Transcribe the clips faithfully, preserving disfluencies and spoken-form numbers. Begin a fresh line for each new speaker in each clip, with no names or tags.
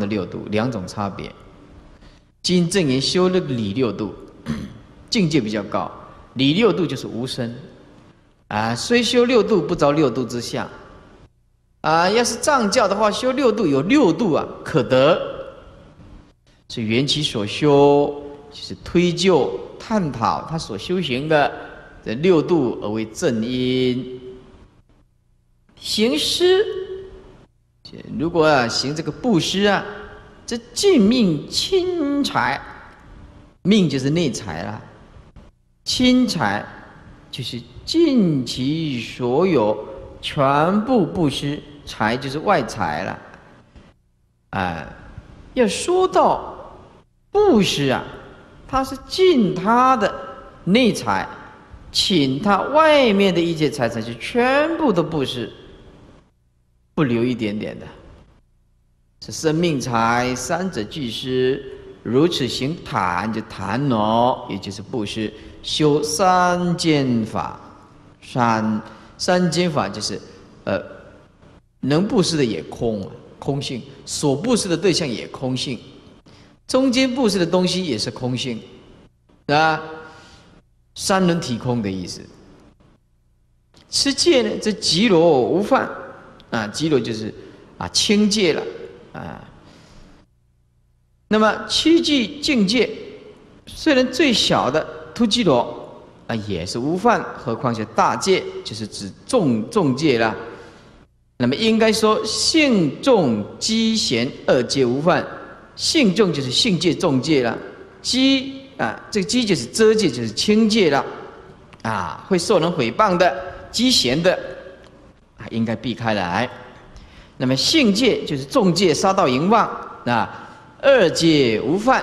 六度，两种差别。金正言修那个理六度，境界比较高，理六度就是无生啊，虽修六度不着六度之相啊。要是藏教的话，修六度有六度啊可得，是缘起所修，就是推究探讨他所修行的这六度而为正因。行施，如果啊行这个布施啊，这尽命亲财，命就是内财啦，亲财就是尽其所有，全部布施，财就是外财了。啊，要说到布施啊，他是尽他的内财，请他外面的一切财产，就全部都布施，不留一点点的。是生命财三者俱施，如此行檀，就檀挪，也就是布施，修三间法。三三间法就是，呃，能布施的也空啊，空性；所布施的对象也空性；中间布施的东西也是空性，啊，三轮体空的意思。持戒呢，这极罗无犯啊，极罗就是啊清戒了。啊，那么七具境界，虽然最小的突击罗啊也是无犯，何况是大戒，就是指重重戒了。那么应该说性重机贤二戒无犯，性重就是性戒重戒了，机啊这个机就是遮戒，就是轻戒了啊，会受人诽谤的机贤的啊应该避开来。那么性戒就是重戒，杀盗淫妄啊，二戒无犯。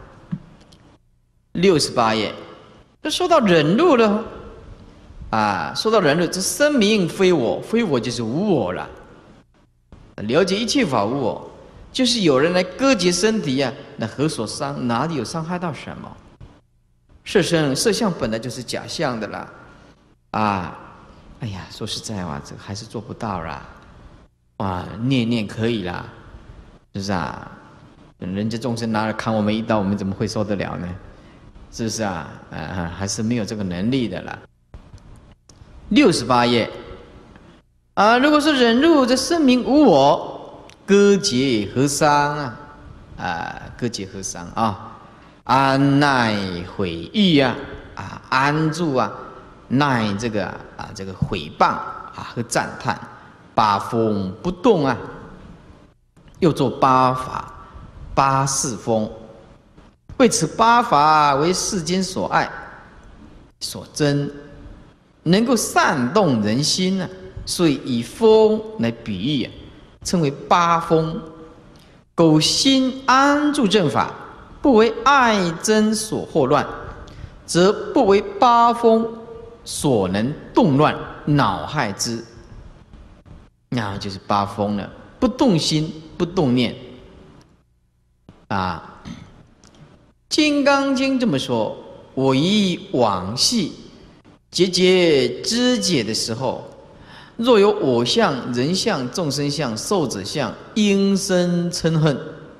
六十八页，那说到忍辱了啊，说到忍辱，这声明非我，非我就是无我了。了解一切法无我，就是有人来割截身体呀、啊，那何所伤？哪里有伤害到什么？色身色相本来就是假象的啦，啊，哎呀，说实在话，这还是做不到啦。哇，念念可以啦，是不是啊？人家众生拿来砍我们一刀，我们怎么会受得了呢？是不是啊？啊，还是没有这个能力的啦。六十八页啊，如果是忍辱，这声明无我，割截何伤啊？啊，割截何伤啊？安耐毁誉啊，啊，安住啊，耐这个啊，这个毁谤啊和赞叹。八风不动啊，又作八法，八事风，为此八法为世间所爱所珍，能够煽动人心啊，所以以风来比喻啊，称为八风。苟心安住正法，不为爱憎所惑乱，则不为八风所能动乱恼害之。那就是八风了，不动心，不动念啊。《金刚经》这么说：我以往昔节节知解的时候，若有我相、人相、众生相、寿者相，应生嗔恨。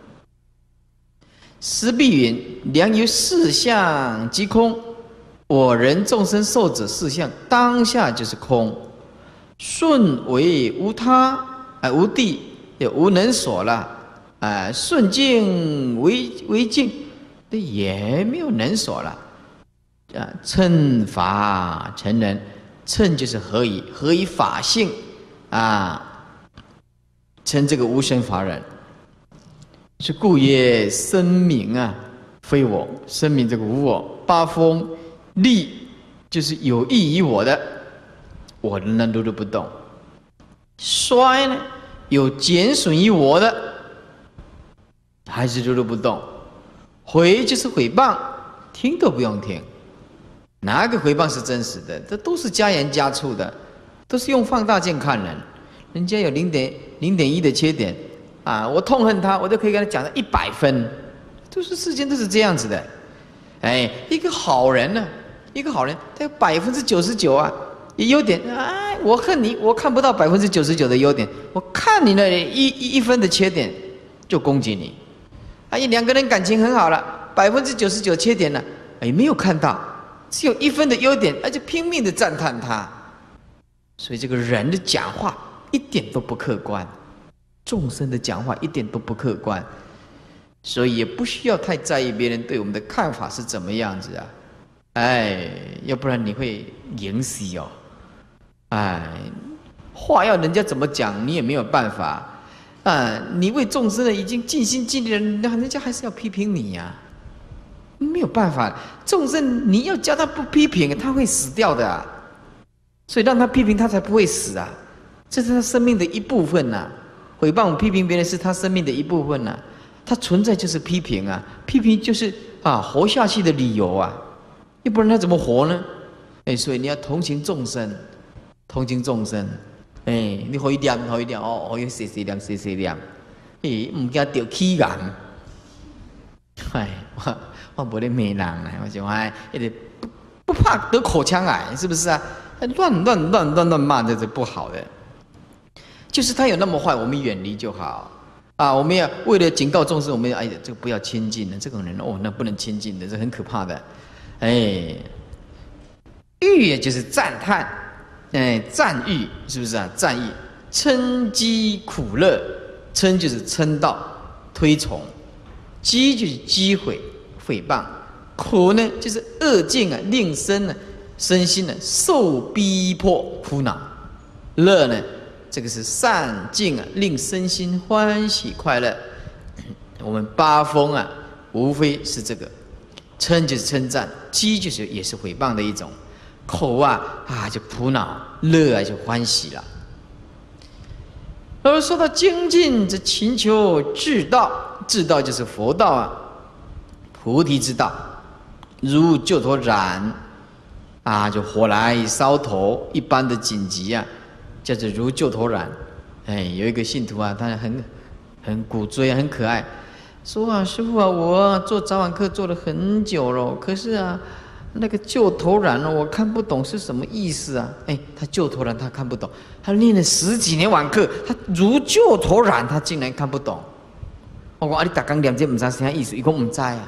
时必云：良由四相即空，我人众生寿者四相，当下就是空。顺为无他，啊、呃、无地也无能所了，啊、呃、顺境为为境，这也没有能所了，啊称法成人，称就是何以何以法性啊，称这个无生法忍，是故曰声明啊，非我，声明这个无我，八风力就是有益于我的。我的呢，如如不动；衰呢，有减损于我的，还是如如不动。毁就是毁谤，听都不用听。哪个毁谤是真实的？这都是加盐加醋的，都是用放大镜看人。人家有零点零点一的缺点啊，我痛恨他，我都可以跟他讲到一百分。都是世间都是这样子的。哎，一个好人呢、啊，一个好人，他有百分之九十九啊。优点，哎，我恨你，我看不到百分之九十九的优点，我看你那一一一分的缺点， 就攻击你。哎，两个人感情很好了，百分之九十九缺点了，哎，没有看到，只有一分的优点，而且拼命的赞叹他。所以这个人的讲话一点都不客观，众生的讲话一点都不客观，所以也不需要太在意别人对我们的看法是怎么样子啊。哎，要不然你会赢死哦。哎，话要人家怎么讲，你也没有办法。啊，你为众生的已经尽心尽力了，人家还是要批评你呀、啊，没有办法。众生你要叫他不批评，他会死掉的、啊，所以让他批评，他才不会死啊。这是他生命的一部分呐、啊。诽谤、批评别人是他生命的一部分呐、啊。他存在就是批评啊，批评就是啊活下去的理由啊，要不然他怎么活呢？哎，所以你要同情众生，同情众生。哎，你可以念，可以念哦，可以细细念，细细念。哎，唔惊掉气眼。哎，我我不咧骂人呢，我讲哎，一直不不怕得口腔癌，是不是啊？乱乱乱乱乱骂，这是不好的。就是他有那么坏，我们远离就好啊。我们要为了警告众生，我们要哎，这个不要亲近的，这种人哦，那不能亲近的，这很可怕的。哎，欲也就是赞叹。哎，赞誉是不是啊？赞誉，称讥苦乐，称就是称道、推崇，讥就是讥毁、诽谤，苦呢就是恶境啊，令身呢身心呢受逼迫、苦恼；乐呢，这个是善境啊，令身心欢喜快乐。我们八风啊，无非是这个，称就是称赞，讥就是也是诽谤的一种。口啊啊就苦恼，乐啊就欢喜了。而说到精进，则勤求至道，至道就是佛道啊，菩提之道。如救头燃啊，就火来烧头，一般的紧急啊，叫做如救头燃。哎，有一个信徒啊，他很很鼓追，很可爱，说啊，师父啊，我做早晚课做了很久了，可是啊。那个救头燃了，我看不懂是什么意思啊？哎，他救头燃他看不懂，他念了十几年晚课，他如救头燃，他竟然看不懂。我讲啊，你大纲念这不知道什么意思，一共不知啊。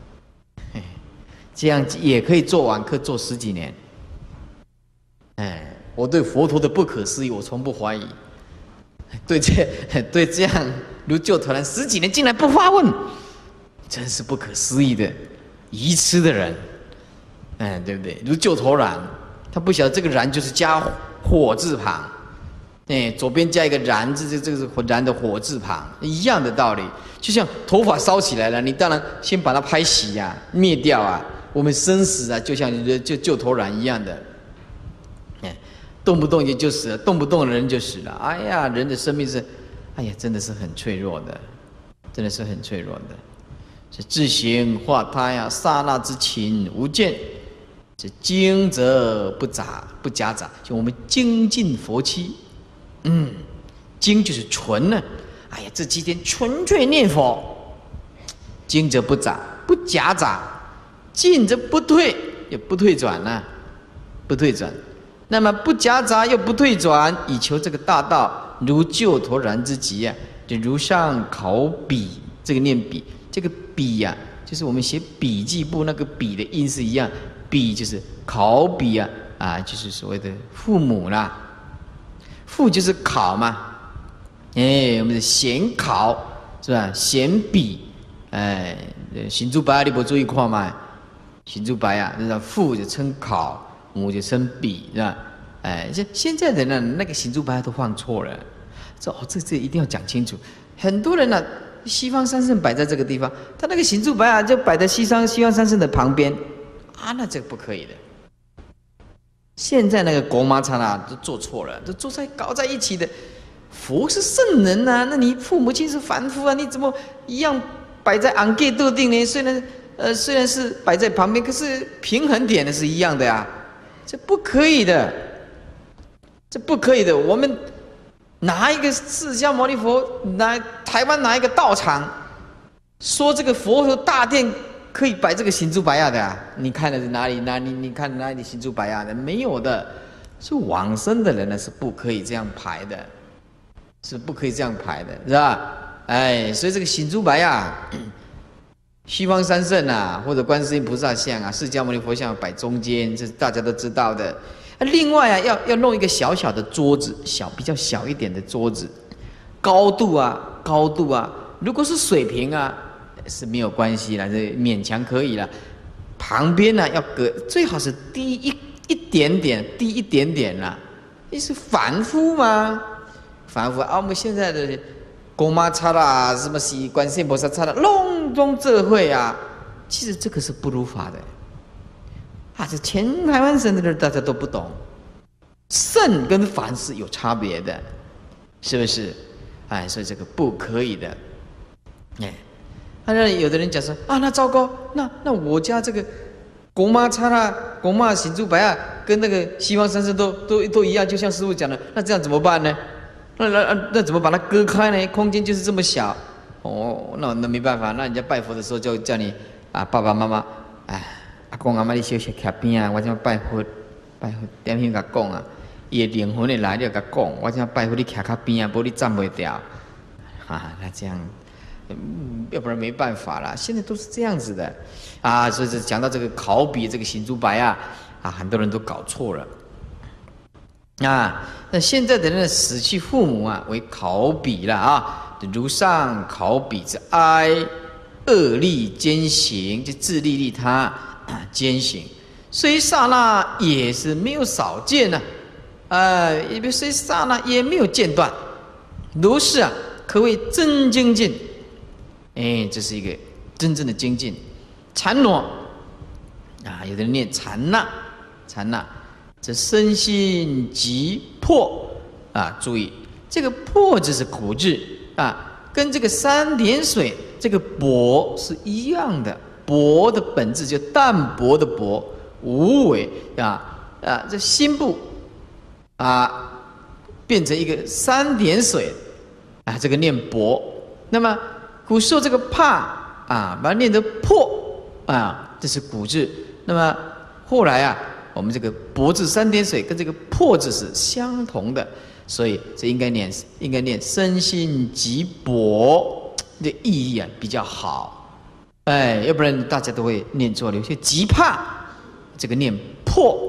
这样也可以做晚课做十几年。哎，我对佛陀的不可思议，我从不怀疑。对这对这样如救头燃十几年竟然不发问，真是不可思议的愚痴的人。哎，对不对？如救头燃，他不晓得这个燃就是加火字旁，哎，左边加一个燃字，这这个是燃的火字旁，一样的道理。就像头发烧起来了，你当然先把它拍熄呀、啊，灭掉啊。我们生死啊，就像就救头燃一样的，哎，动不动也就死了，动不动人就死了。哎呀，人的生命是，哎呀，真的是很脆弱的，真的是很脆弱的。是自行化胎啊，刹那之情无间。这精则不杂不夹杂，就我们精进佛期，嗯，精就是纯呢。哎呀，这几天纯粹念佛，精则不杂不夹杂，进则不退，也不退转呐、啊，不退转。那么不夹杂又不退转，以求这个大道，如救头燃之急啊，就如上考笔，这个念笔，这个笔呀、啊，就是我们写笔记簿那个笔的音是一样。笔就是考笔啊，啊，就是所谓的父母啦，父就是考嘛，哎，我们的显考是吧？显笔，哎，行珠白你不注意看嘛？行珠白啊，那父就称考，母就称笔是吧？哎，这现在的呢，那个行珠白都放错了，这哦，这这一定要讲清楚。很多人呢、啊，西方三圣摆在这个地方，他那个行珠白啊，就摆在西方西方三圣的旁边。啊，那这个不可以的。现在那个国妈禅啊，都做错了，都做在搞在一起的。佛是圣人啊，那你父母亲是凡夫啊，你怎么一样摆在昂盖特定呢？虽然呃虽然是摆在旁边，可是平衡点的是一样的呀、啊，这不可以的，这不可以的。我们拿一个释迦牟尼佛，拿台湾拿一个道场，说这个佛陀大殿。可以摆这个行珠白亚的啊？你看的是哪里？哪里？你看哪里行珠白亚的？没有的，是往生的人呢是不可以这样排的，是不可以这样排的，是吧？ 哎，所以这个醒珠白啊，西方三圣啊，或者观世音菩萨像啊，释迦牟尼佛像摆中间，这是大家都知道的。另外啊，要要弄一个小小的桌子，小比较小一点的桌子，高度啊，高度啊，如果是水平啊是没有关系啦，这勉强可以了。旁边呢、啊、要隔，最好是低一一点点，低一点点啦。你是凡夫吗？凡夫啊，我们现在的公妈叉啦，什么西观世音菩萨叉啦，隆中这会啊，其实这个是不如法的。啊，这全台湾省的人大家都不懂，圣跟凡是有差别的，是不是？哎，所以这个不可以的。哎，那有的人讲说啊，那糟糕，那那我家这个国妈叉啦，国妈醒珠白啊，跟那个西方三圣都都都一样，就像师父讲的，那这样怎么办呢？那那那怎么把它割开呢？空间就是这么小，哦，那那没办法，那人家拜佛的时候就叫你啊，爸爸妈妈，哎。阿公阿妈，你小小徛边啊！我怎拜佛？拜佛点样甲讲啊？伊的灵魂会来，你要甲讲，我怎拜佛？你徛较边啊，无你站不掉。啊，那这样，嗯，要不然没办法啦。现在都是这样子的啊，所以讲到这个考比这个醒珠白啊，啊，很多人都搞错了。啊，那现在的人死去父母啊，为考比了啊，如上考比之哀，恶利兼行，就自利利他。啊，兼行，虽刹那也是没有少见呢、啊，呃，因为虽刹那也没有间断，如是啊，可谓真精进。哎，这是一个真正的精进。禅挪啊，有的人念禅那，禅那，这身心即破啊，注意这个破字是苦字啊，跟这个三点水这个薄是一样的。薄的本质就淡薄的薄，无为啊啊！这心部啊变成一个三点水啊，这个念薄。那么古时候这个怕啊，把它念得破啊，这是古字。那么后来啊，我们这个薄字三点水跟这个破字是相同的，所以这应该念应该念身心即薄的意义啊比较好。哎，要不然大家都会念错了。有些极怕，这个念破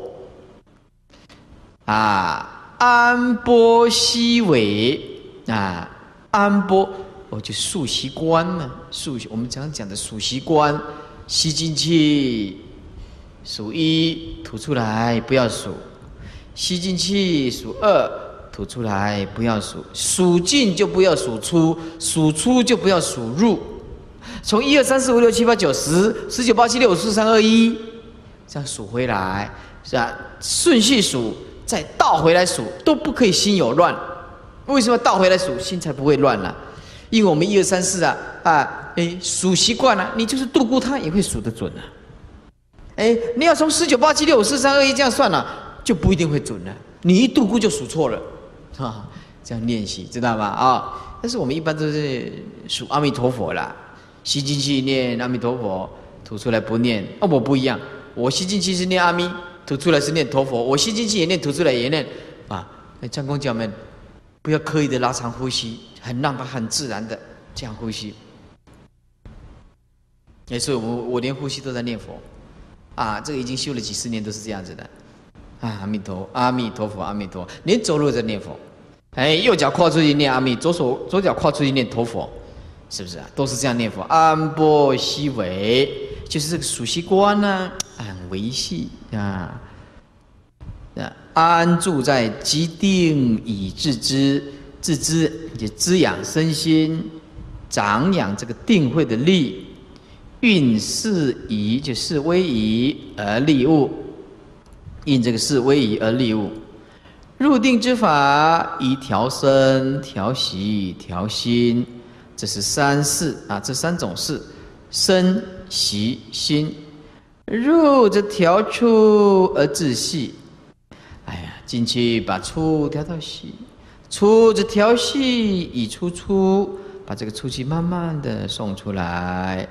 啊，安波西尾啊，安波，哦，就数息观呢，数我们常讲的数息观，吸进去，数一吐出来，不要数；吸进去，数二吐出来，不要数；数进就不要数出，数出就不要数入。从一二三四五六七八九十十九八七六五四三二一，这样数回来是吧？顺序数，再倒回来数，都不可以心有乱。为什么倒回来数，心才不会乱呢、啊？因为我们一二三四啊啊，哎数习惯了，你就是度过它也会数得准啊。哎，你要从十九八七六五四三二一这样算了、啊，就不一定会准了。你一度过就数错了，啊，这样练习知道吗？啊，但是我们一般都是数阿弥陀佛啦。吸进去念阿弥陀佛，吐出来不念。哦，我不一样，我吸进去是念阿弥，吐出来是念陀佛。我吸进去也念，吐出来也念。啊，张公教们，不要刻意的拉长呼吸，很让它很自然的这样呼吸。也是我我连呼吸都在念佛，啊，这个已经修了几十年都是这样子的。啊，阿弥陀阿弥陀佛阿弥陀，连走路在念佛。哎，右脚跨出去念阿弥，左手左脚跨出去念陀佛。是不是啊？都是这样念佛，安波西维，就是这个数息观呢、啊，很维系啊。安住在极定以自知，自知也滋养身心，长养这个定慧的力，运事宜就事威仪而利物，应这个事威仪而利物。入定之法，以调身、调息、调心。这是三事啊，这三种事，身、息、心。入则调出而自息。哎呀，进去把出调到息，出则调息以出出，把这个出气慢慢的送出来。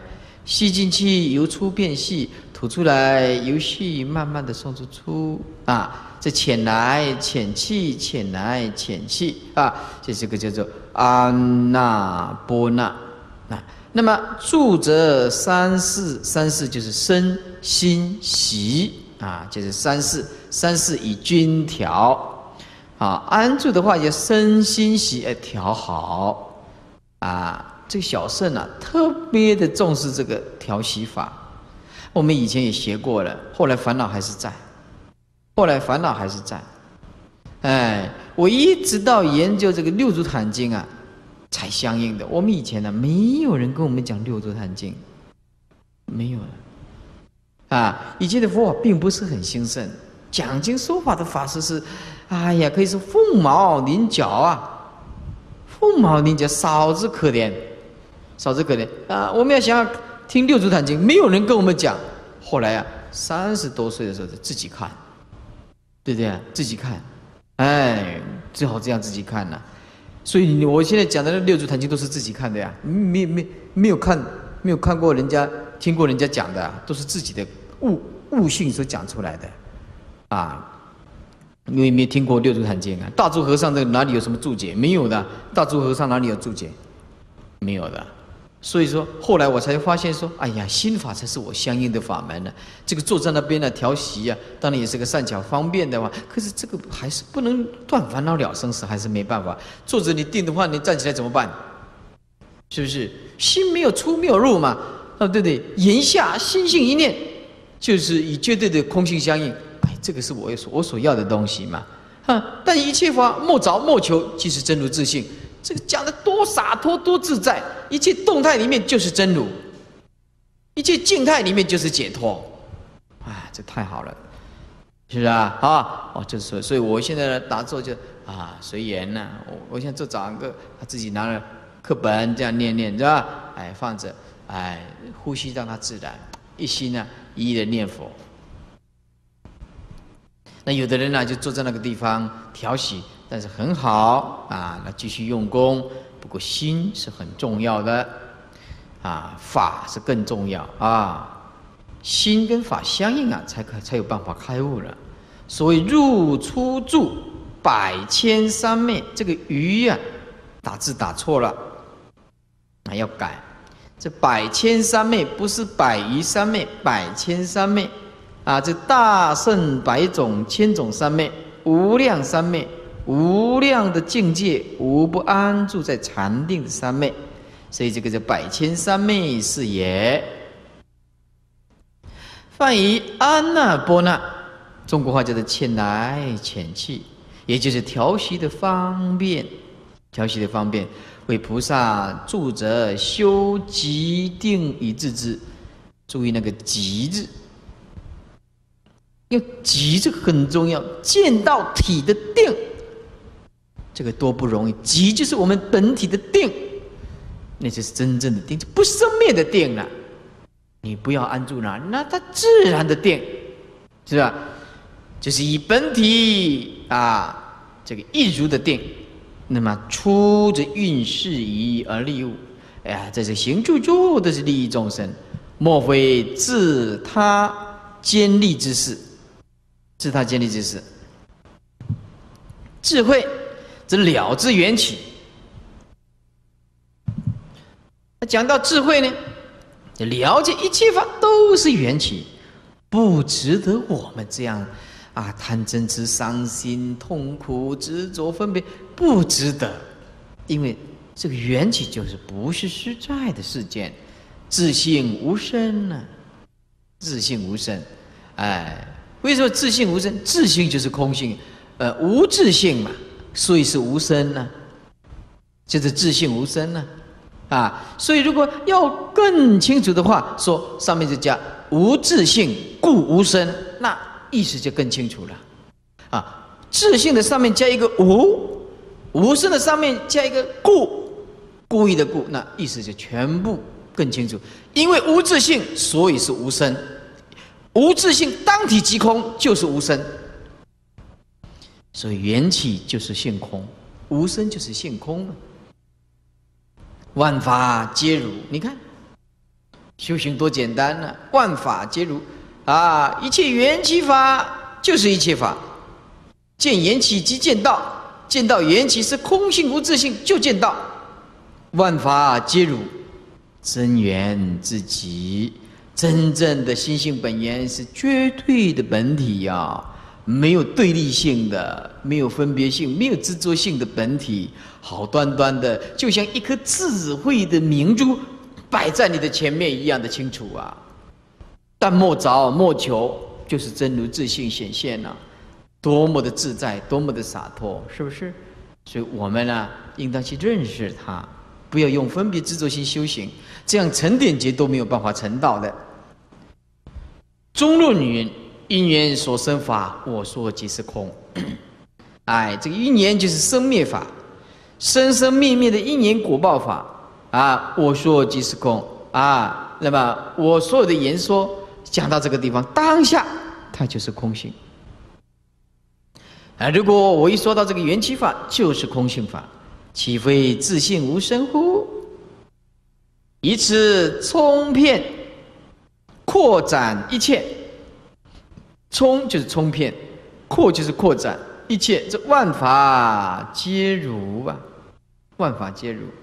吸进去由粗变细，吐出来由细慢慢的送出粗啊。这浅来浅去，浅来浅去啊，这这个叫做安那波那啊。那么住则三世，三世就是身心习啊，就是三世，三世以均调啊。安住的话，就身心习哎调好啊。这个小乘啊，特别的重视这个调息法。我们以前也学过了，后来烦恼还是在。后来烦恼还是在，哎，我一直到研究这个六祖坛经啊，才相应的。我们以前呢、啊，没有人跟我们讲六祖坛经，没有了，啊，以前的佛法并不是很兴盛，讲经说法的法师是，哎呀，可以说凤毛麟角啊，凤毛麟角，少之可怜，少之可怜啊！我们要想要听六祖坛经，没有人跟我们讲。后来啊，三十多岁的时候就自己看。对不对啊？自己看，哎，只好这样自己看呐、啊。所以我现在讲的那六祖坛经都是自己看的呀，没没没有看，没有看过人家听过人家讲的、啊，都是自己的悟悟性所讲出来的，啊，因为没听过六祖坛经啊。大珠和尚这哪里有什么注解？没有的，大珠和尚哪里有注解？没有的。所以说，后来我才发现说，哎呀，心法才是我相应的法门呢。这个坐在那边呢调息啊，当然也是个善巧方便的话，可是这个还是不能断烦恼了生死，还是没办法。坐着你定的话，你站起来怎么办？是不是？心没有出，没有入嘛？啊，对不对？言下心性一念，就是以绝对的空性相应。哎，这个是我所我所要的东西嘛。啊，但一切法莫着莫求，即是真如自性。这个讲的多洒脱多自在，一切动态里面就是真如，一切静态里面就是解脱，啊，这太好了，是不是啊？啊，哦，就是所以，我现在打坐就啊随缘呐，我我现在做早上课，他自己拿了课本这样念念，是吧？哎，放着，哎，呼吸让它自然，一心呢一意的念佛。那有的人呢就坐在那个地方调息。但是很好啊，那继续用功。不过心是很重要的啊，法是更重要啊。心跟法相应啊，才可才有办法开悟了。所谓入出住百千三昧，这个余啊，打字打错了，啊要改。这百千三昧不是百余三昧，百千三昧啊，这大圣百种千种三昧，无量三昧。无量的境界，无不安住在禅定的三昧，所以这个叫百千三昧是也。翻译安那波那，中国话叫做浅来浅去，也就是调息的方便，调息的方便，为菩萨住者修极定以自之。注意那个极字，要极这个很重要，见到体的定。这个多不容易，极就是我们本体的定，那就是真正的定，不生灭的定了。你不要安住那，那它自然的定，是吧？就是以本体啊，这个一如的定，那么出着运事宜而利物。哎呀，这是行住坐都是利益众生，莫非自他兼利之事，自他兼利之事，智慧。这了知缘起，讲到智慧呢，了解一切法都是缘起，不值得我们这样啊贪嗔痴伤心痛苦执着分别，不值得，因为这个缘起就是不是实在的事件，自性无生呢、啊，自性无生，哎，为什么自性无生？自性就是空性，呃，无自性嘛。所以是无生呢、啊，就是自性无生呢、啊，啊，所以如果要更清楚的话，说上面就加无自性故无生，那意思就更清楚了，啊，自性的上面加一个无，无生的上面加一个故，故意的故，那意思就全部更清楚。因为无自性，所以是无生，无自性当体即空，就是无生。所以缘起就是性空，无生就是性空嘛。万法皆如，你看， 修行多简单呢、啊，万法皆如啊，一切缘起法就是一切法，见缘起即见道，见到缘起是空性无自性，就见道。万法皆如，真源自己，真正的心性本源是绝对的本体呀、啊。没有对立性的，没有分别性，没有执着性的本体，好端端的，就像一颗智慧的明珠摆在你的前面一样的清楚啊！但莫着莫求，就是真如自性显现了、啊，多么的自在，多么的洒脱，是不是？所以我们呢、啊，应当去认识它，不要用分别执着心修行，这样成点劫都没有办法成道的。中论云。因缘所生法，我说即是空。哎，这个因缘就是生灭法，生生灭灭的因缘果报法啊，我说即是空啊。那么我所有的言说讲到这个地方，当下它就是空性啊。如果我一说到这个缘起法，就是空性法，岂非自性无生乎？以此充遍扩展一切。充就是充遍，扩就是扩展，一切这万法皆如啊，万法皆如，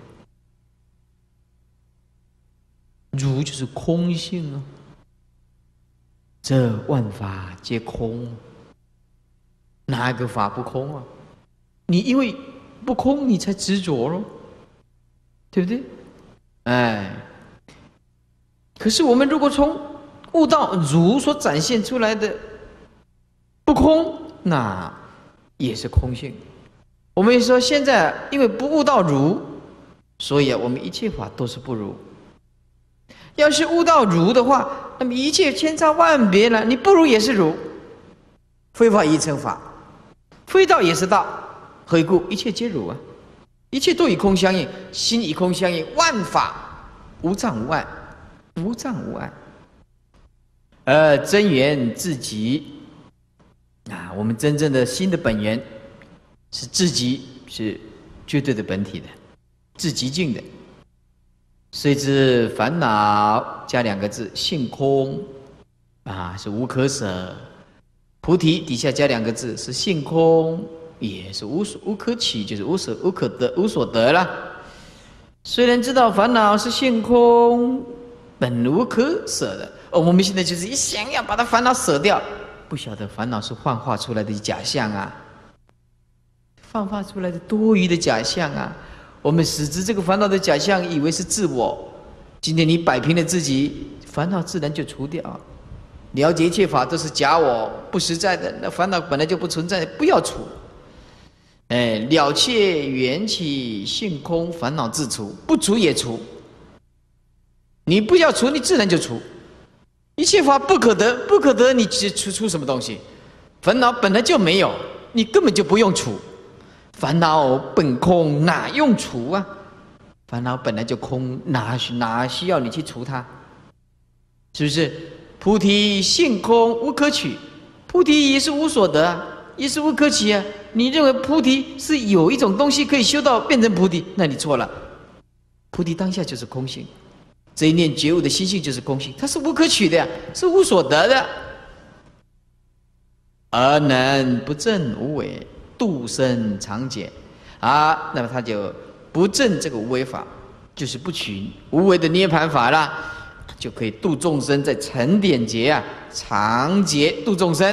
如就是空性啊，这万法皆空，哪个法不空啊？你因为不空，你才执着咯，对不对？哎，可是我们如果从悟道如所展现出来的。不空，那也是空性。我们说现在因为不悟到如，所以啊，我们一切法都是不如。要是悟到如的话，那么一切千差万别了，你不如也是如。非法亦成法，非道也是道。何以故？一切皆如啊！一切都与空相应，心与空相应，万法无障无碍，无障无碍。而真源自己。啊，我们真正的心的本源是自己，是绝对的本体的，自极境的。虽知烦恼加两个字，性空啊，是无可舍。菩提底下加两个字，是性空，也是无所无可取，就是无所无可得，无所得了。虽然知道烦恼是性空，本无可舍的，而我们现在就是一想要把它烦恼舍掉。不晓得烦恼是幻化出来的假象啊，幻化出来的多余的假象啊。我们使之这个烦恼的假象，以为是自我。今天你摆平了自己，烦恼自然就除掉。了解一切法都是假我，不实在的，那烦恼本来就不存在，不要除。哎，了却缘起性空，烦恼自除，不除也除。你不要除，你自然就除。一切法不可得，不可得，你出出什么东西？烦恼本来就没有，你根本就不用除。烦恼本空，哪用除啊？烦恼本来就空，哪哪需要你去除它？是不是？菩提性空，无可取。菩提也是无所得啊，也是无可取啊。你认为菩提是有一种东西可以修到变成菩提，那你错了。菩提当下就是空性。这一念觉悟的心性就是空性，它是无可取的呀，是无所得的。而能不正无为，度生常解啊，那么他就不正这个无为法，就是不取无为的涅盘法啦，就可以度众生，在沉点劫啊，常劫度众生。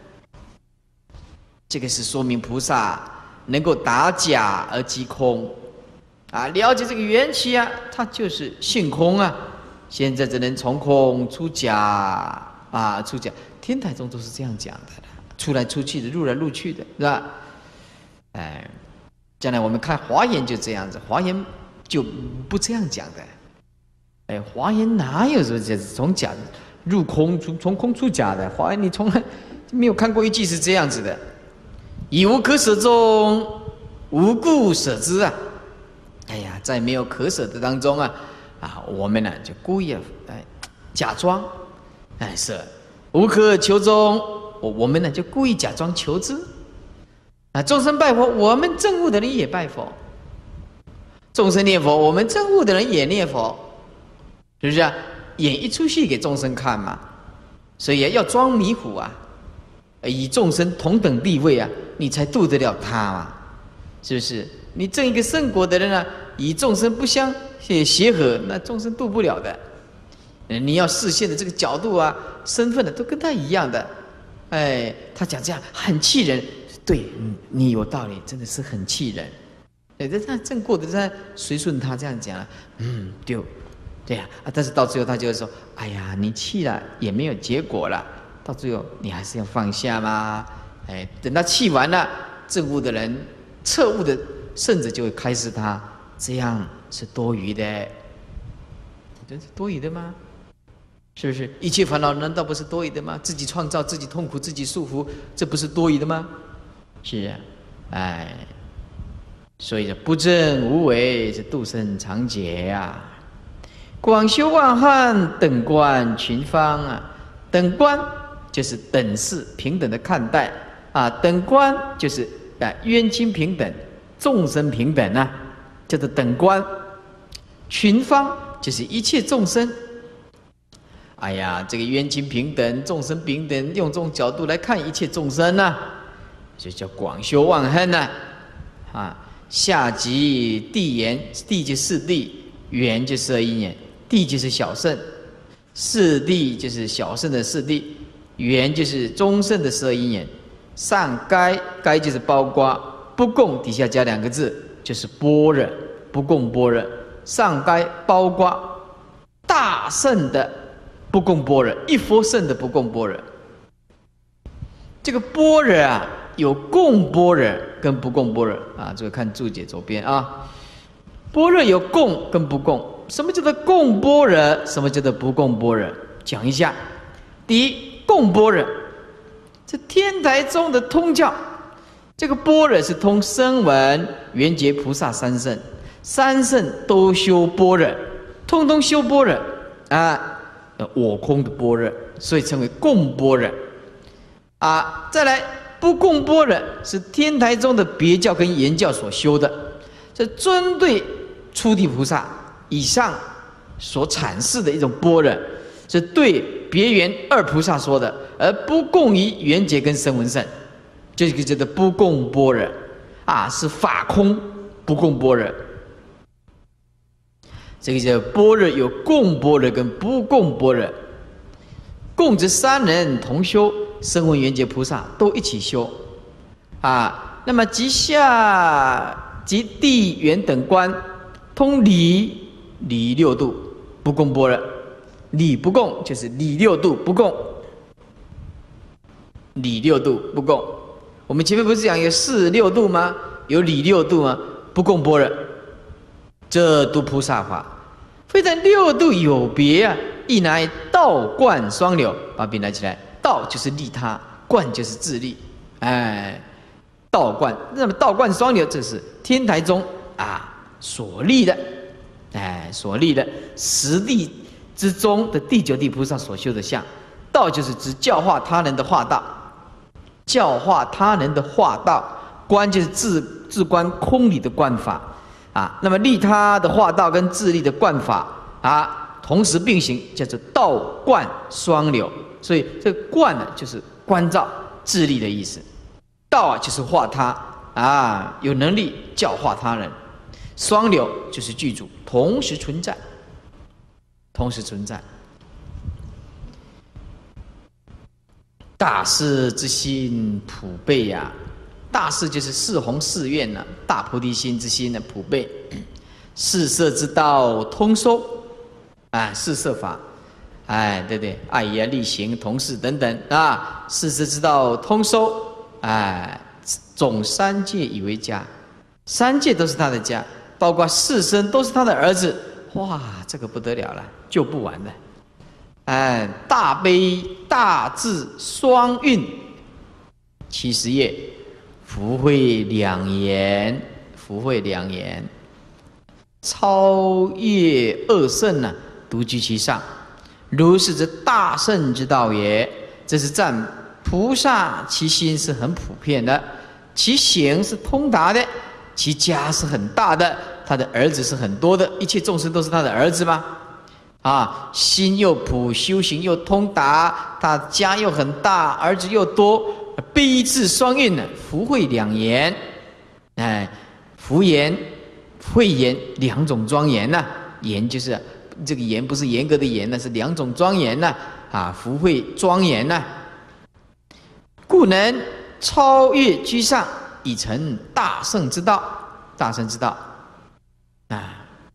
这个是说明菩萨能够达假而即空。啊，了解这个缘起啊，它就是性空啊。现在只能从空出假啊，出假。天台中都是这样讲的，出来出去的，入来入去的，是吧？哎，将来我们看华严就这样子，华严就不这样讲的。哎，华严哪有说这从假入空，从从空出假的？华严你从来没有看过一句是这样子的。以无可舍中，无故舍之啊。哎呀，在没有可舍的当中啊，啊，我们呢就故意啊，哎，假装，哎舍；无可求中，我我们呢就故意假装求之。啊，众生拜佛，我们证悟的人也拜佛；众生念佛，我们证悟的人也念佛，是不是啊？ 演一出戏给众生看嘛，所以要装迷糊啊，以众生同等地位啊，你才度得了他嘛，是不是？你证一个圣果的人啊，以众生不相协和，那众生度不了的。你要视线的这个角度啊、身份的都跟他一样的。哎，他讲这样很气人，对，你有道理，真的是很气人。哎，这他正过的在随顺他这样讲了，嗯，对，对呀、啊，但是到最后他就会说，哎呀，你气了也没有结果了，到最后你还是要放下嘛。哎，等他气完了，正悟的人、彻悟的圣者就会开示他，这样是多余的。这是多余的吗？是不是？一切烦恼难道不是多余的吗？自己创造，自己痛苦，自己束缚，这不是多余的吗？是啊，哎，所以不正无为是度生常劫呀、啊。广修万汉，等观群方啊。等观就是等视平等的看待啊，等观就是啊冤亲平等，众生平等啊，叫做等观。群方就是一切众生。哎呀，这个冤亲平等，众生平等，用这种角度来看一切众生呢、啊，就叫广修万恨呢、啊。啊，下集地缘，地就是四谛，缘就是十二因缘，地就是小圣，四谛就是小圣的四谛，缘就是中圣的十二因缘。上该该就是包括，不共底下加两个字，就是般若，不共般若。上该包括大圣的。不共般若，一佛圣的不共般若。这个般若啊，有共般若跟不共般若啊，这个看注解左边啊。般若有共跟不共，什么叫做共般若？什么叫做不共般若？讲一下。第一，共般若，这天台宗的通教，这个般若是通声闻、缘觉、菩萨三圣，三圣都修般若，通通修般若啊。我空的般若，所以称为共般若啊。再来，不共般若是天台宗的别教跟言教所修的，这针对初地菩萨以上所阐释的一种般若，是对别圆二菩萨说的，而不共于缘觉跟声闻圣，这个叫做不共般若啊，是法空不共般若。这个叫般若有共般若跟不共般若，共之三人同修，声闻缘觉菩萨都一起修啊。那么即下即地缘等观，通理理六度不共般若，理不共就是理六度不共，理六度不共。我们前面不是讲有四六度吗？有理六度吗？不共般若。这都菩萨法，非但六度有别啊，亦乃道观双流。把笔拿起来，道就是利他，观就是自利。哎，道观，那么道观双流，这是天台宗啊所立的，哎所立的十地之中的第九地菩萨所修的相。道就是指教化他人的化道，教化他人的化道。观就是自自观空理的观法。啊，那么利他的化道跟自利的观法啊，同时并行，叫做道观双流。所以这个观呢，就是观照自利的意思；道啊，就是化他啊，有能力教化他人；双流就是具足，同时存在，同时存在。大士之心普备呀、啊。大士就是四弘誓愿呢、啊，大菩提心之心呢普备，四摄之道通收，啊，四摄法，哎，对对，爱言力行同事等等啊，四摄之道通收，哎，总三界以为家，三界都是他的家，包括四生都是他的儿子，哇，这个不得了了，救不完的，哎，大悲大智双运，七十页。福慧两言，福慧两言，超越二圣呢、啊，独居其上。如是之大圣之道也。这是赞菩萨其心是很普遍的，其行是通达的，其家是很大的，他的儿子是很多的，一切众生都是他的儿子吗？ 啊，心又普，修行又通达，他家又很大，儿子又多，悲智双运呢，福慧两严，哎，福严、慧严两种庄严呐、啊。严就是这个严，不是严格的严，那是两种庄严呐、啊。啊，福慧庄严呐、啊，故能超越居上，以成大圣之道。大圣之道啊。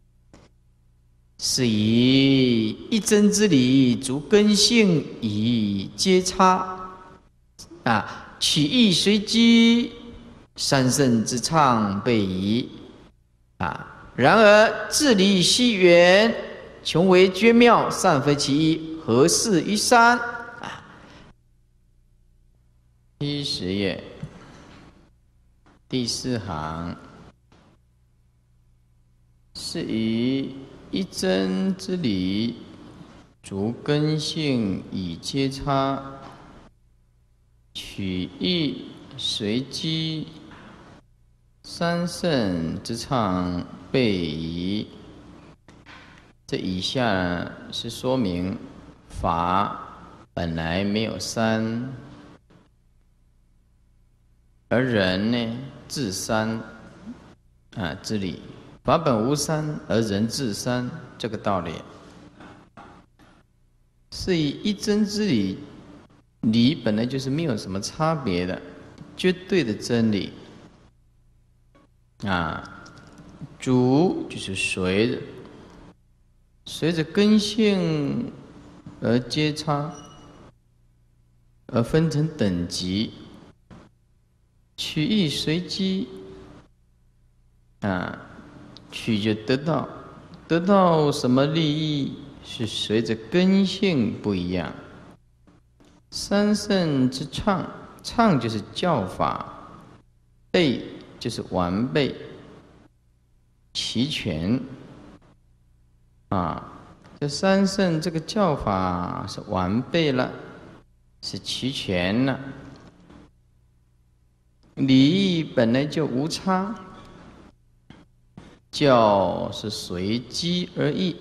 是以一真之理，逐根性以皆差啊，取义随机，三圣之唱备矣啊。然而自离西缘，穷为绝妙，善非其一，何事于三啊？七十页第四行，是以一真之理，逐根性以皆差，取义随机，三圣之唱备矣。这以下是说明法本来没有三，而人呢自三啊之理。法本无三，而人自三，这个道理是以一真之理，理本来就是没有什么差别的，绝对的真理啊。逐就是随着，随着根性而皆差，而分成等级，取义随机啊。取就得到，得到什么利益是随着根性不一样。三圣之唱，唱就是教法，备就是完备、齐全啊。这三圣这个教法是完备了，是齐全了，理义本来就无差。教是随机而异，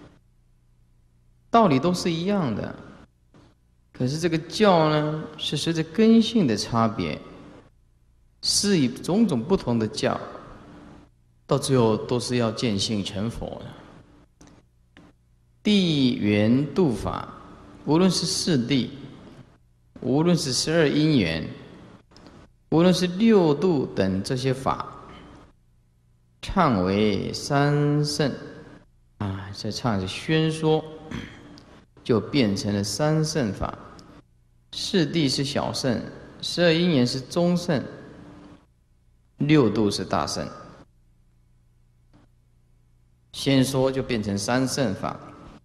道理都是一样的，可是这个教呢，是随着根性的差别，是以种种不同的教，到最后都是要见性成佛的。地缘度法，无论是四谛，无论是十二因缘，无论是六度等这些法，唱为三圣啊，这唱是宣说，就变成了三圣法。四谛是小圣，十二因缘是中圣，六度是大圣。先说就变成三圣法。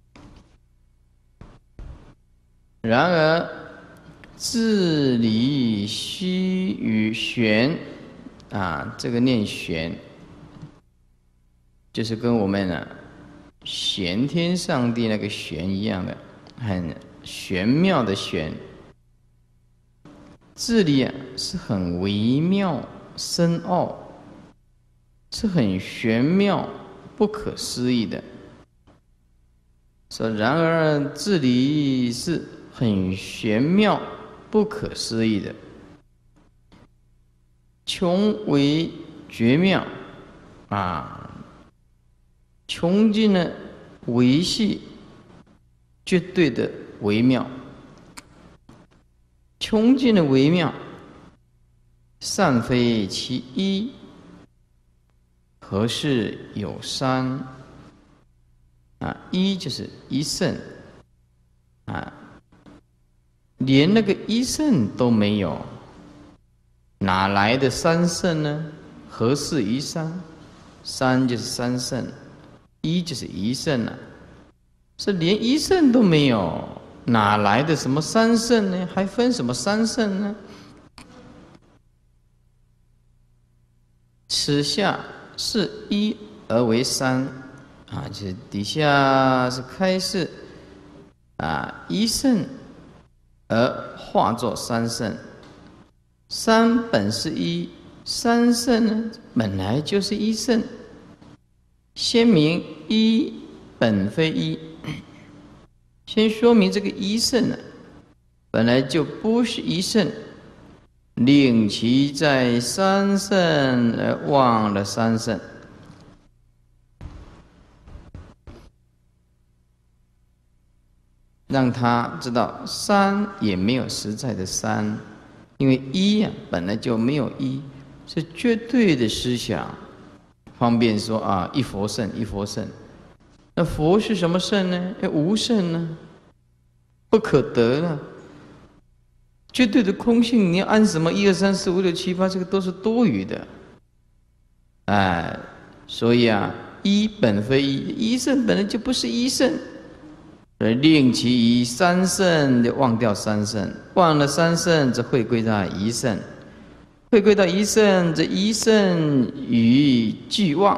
然而自离虚与玄啊，这个念玄。就是跟我们呢玄天上帝那个玄一样的，很玄妙的玄。智理啊是很微妙深奥，是很玄妙不可思议的。说然而智理是很玄妙不可思议的，穷为绝妙啊。穷尽了维系绝对的微妙，穷尽了微妙，善非其一，何事有三？啊，一就是一圣啊，连那个一圣都没有，哪来的三圣呢？何事于三？三就是三圣。一就是一圣了、啊，是连一圣都没有，哪来的什么三圣呢？还分什么三圣呢？此下是一而为三啊，就是底下是开示啊，一圣而化作三圣，三本是一，三圣呢本来就是一圣。先明一本非一， 先说明这个一圣呢，本来就不是一圣，令其在三圣而忘了三圣。让他知道三也没有实在的三，因为一呀、啊、本来就没有一，是绝对的思想。方便说啊，一佛圣，一佛圣。那佛是什么圣呢？无圣呢？不可得了。绝对的空性，你要按什么一二三四五六七八，这个都是多余的。哎，所以啊，一本非一，一圣本来就不是一圣。而令其以三圣就忘掉三圣，忘了三圣则会归到一圣，会归到一圣，这一圣与俱忘，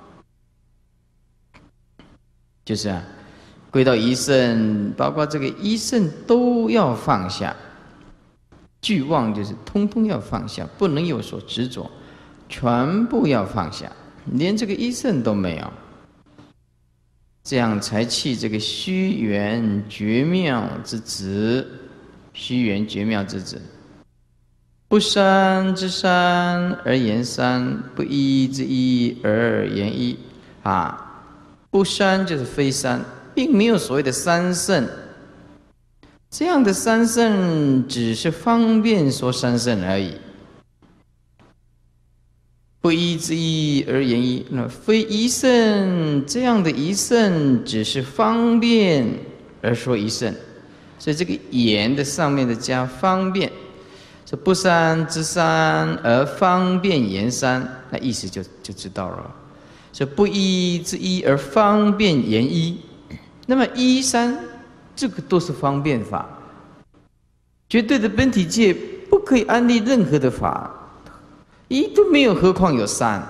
就是啊，归到一圣，包括这个一圣都要放下，俱忘就是通通要放下，不能有所执着，全部要放下，连这个一圣都没有。这样才弃这个虚圆绝妙之子，虚圆绝妙之子。不三之三而言三，不一之一而言一。啊，不三就是非三，并没有所谓的三圣。这样的三圣只是方便说三圣而已。不一之一而言一，那非一圣，这样的一圣只是方便而说一圣，所以这个言的上面的加方便，说不三之三而方便言三，那意思就就知道了。说不一之一而方便言一，那么一三这个都是方便法，绝对的本体界不可以安立任何的法。一都没有，何况有三？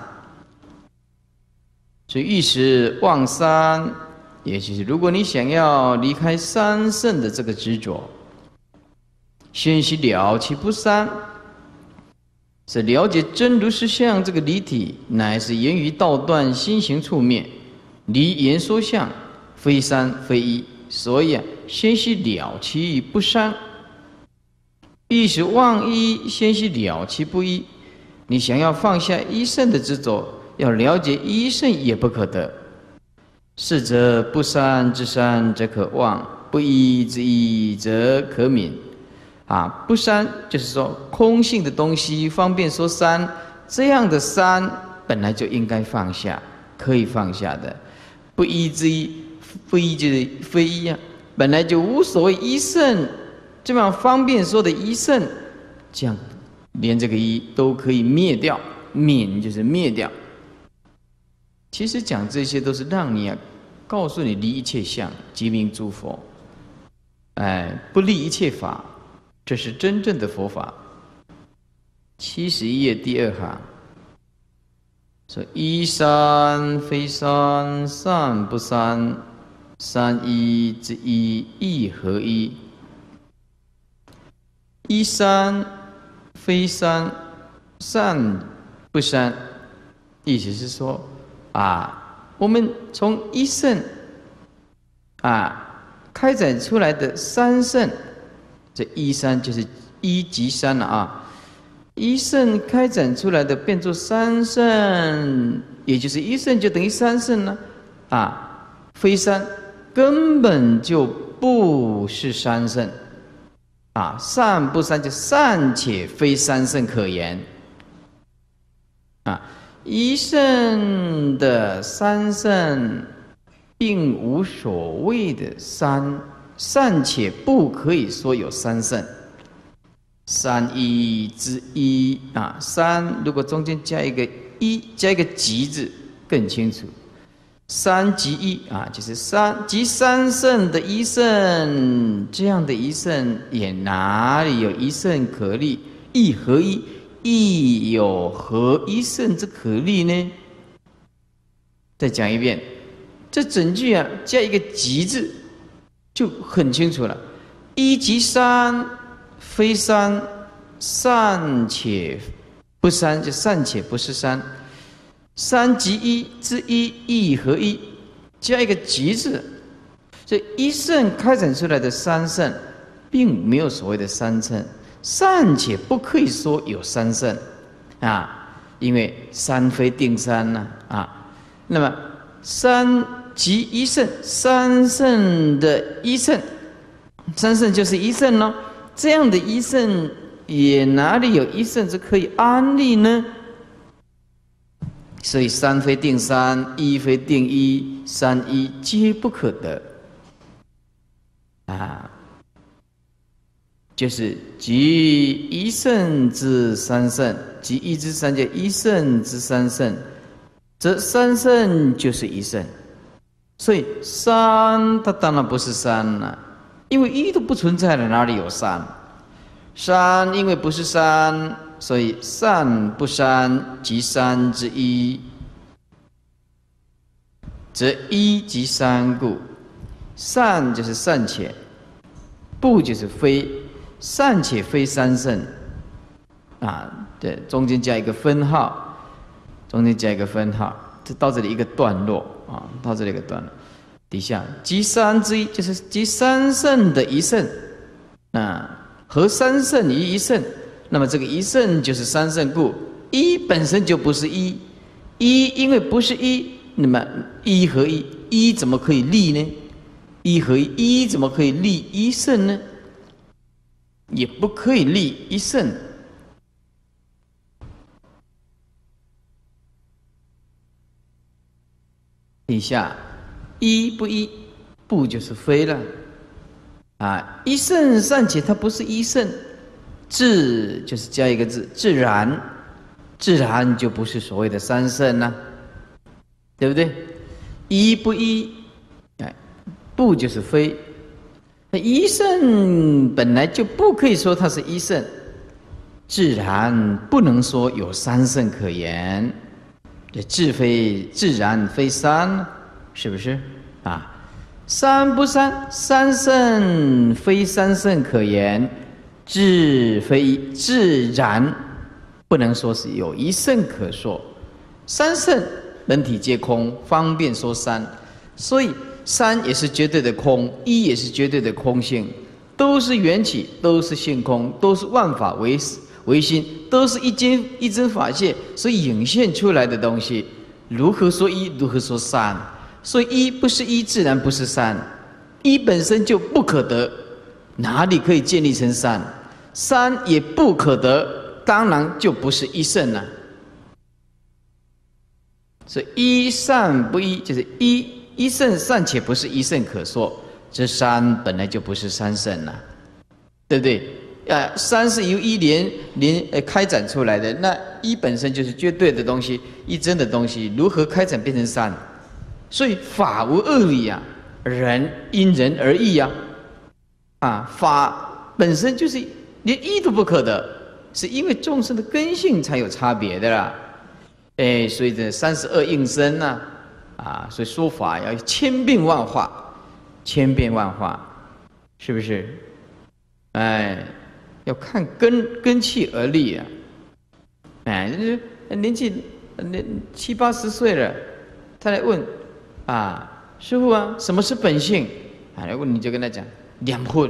所以欲使忘三，也就是如果你想要离开三圣的这个执着，先须了其不三，是了解真如实相这个离体，乃是言语道断，心行处灭，离言说相，非三非一。所以啊，先须了其不三，欲使忘一，先须了其不一。你想要放下一圣的执着，要了解一圣也不可得。是则不三之三则可忘，不一之一则可泯。啊，不三就是说空性的东西，方便说三，这样的三本来就应该放下，可以放下的。不一之一，不一就是非一啊，本来就无所谓一圣，这样方便说的一圣，这样。连这个一都可以灭掉，泯就是灭掉。其实讲这些都是让你啊，告诉你离一切相，即名诸佛。哎，不立一切法，这是真正的佛法。七十一页第二行说：一三非三，三不三，三一之一，一合一。一三。非三，三不三，意思是说，啊，我们从一圣啊开展出来的三圣，这一三就是一即三了啊。一圣开展出来的变作三圣，也就是一圣就等于三圣了啊。非三根本就不是三圣。啊，善不三就善且非三圣可言。啊，一圣的三圣，并无所谓的三，善且不可以说有三圣。三一之一啊，三如果中间加一个一，加一个即字，更清楚。三即一啊，就是三即三圣的一圣，这样的一圣也哪里有一圣可立？一合一，亦有合一圣之可立呢？再讲一遍，这整句啊加一个即字，就很清楚了。一即三，非三，善且不三，就善且不是三。三即一之一，一合一，加一个即字， 所以一圣开展出来的三圣，并没有所谓的三圣，暂且不可以说有三圣啊，因为三非定三呢 啊, 啊。那么三即一圣，三圣的一圣，三圣就是一圣咯。这样的一圣，也哪里有一圣是可以安立呢？所以三非定三，一非定一，三一皆不可得啊。就是即一圣之三圣，即一之三界一圣之三圣，则三圣就是一圣。所以三它当然不是三了、啊，因为一都不存在了，哪里有三？三因为不是三，所以善不三即三之一，则一即三故。善就是善且，不就是非，善且非三圣啊。对，中间加一个分号，中间加一个分号，这到这里一个段落啊，到这里一个段落。底下即三之一，就是即三圣的一圣啊。和三圣于一圣，那么这个一圣就是三圣故，一本身就不是一，一因为不是一，那么一和一，一怎么可以立呢？一和一，一怎么可以立一圣呢？也不可以立一圣。底下一不一，不就是非了。啊，一圣尚且它不是一圣，自就是加一个字，自然，自然就不是所谓的三圣了、啊，对不对？一不一，哎，不就是非？那一圣本来就不可以说它是一圣，自然不能说有三圣可言。这自非自然非三，是不是啊？三不三，三圣非三圣可言，自非一，自然不能说是有一圣可说。三圣本体皆空，方便说三，所以三也是绝对的空，一也是绝对的空性，都是缘起，都是性空，都是万法唯唯心，都是一真一真法界，所以涌现出来的东西，如何说一，如何说三？所以一不是一，自然不是三。一本身就不可得，哪里可以建立成三？三也不可得，当然就不是一圣了。所以一善不一，就是一一圣尚且不是一圣可说，这三本来就不是三圣了，对不对？啊，三是由一连连呃开展出来的，那一本身就是绝对的东西，一真的东西，如何开展变成三？所以法无二理啊，人因人而异呀、啊，啊，法本身就是连一都不可得，是因为众生的根性才有差别的啦。哎，所以这三十二应身呐、啊，啊，所以说法要千变万化，千变万化，是不是？哎，要看根根器而立啊。哎，就是年纪年七八十岁了，他来问。啊，师父啊，什么是本性？啊，如果你就跟他讲念佛，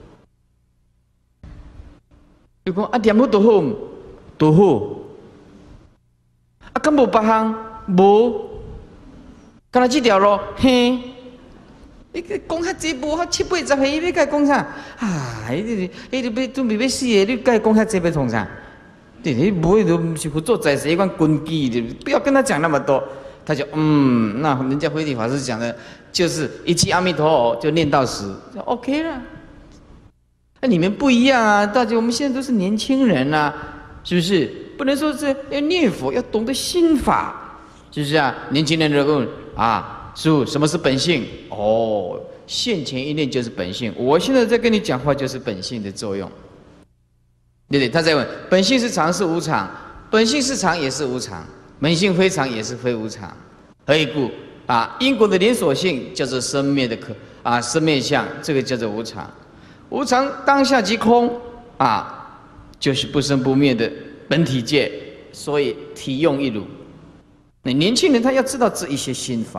就讲啊念佛多好，多好，啊，敢无别项？无，干那这条咯，嘿，你讲遐济无，七八十岁，你该讲啥？啊，迄迄你要准备要死的，你该讲遐济要创啥？对，你不会都不是做在谁管根基的，不要跟他讲那么多。他就嗯，那人家慧理法师讲的，就是一句阿弥陀佛就念到死，就 OK 了。那你们不一样啊，大家我们现在都是年轻人啊，是不是？不能说是要念佛，要懂得心法，是不是啊？年轻人问啊，师父，什么是本性？哦，现前一念就是本性。我现在在跟你讲话，就是本性的作用，对不对？他在问，本性是常是无常，本性是常也是无常。本性非常也是非无常，何以故？啊，因果的连锁性叫做生灭的可啊生灭相，这个叫做无常。无常当下即空啊，就是不生不灭的本体界，所以体用一如。那年轻人他要知道这一些心法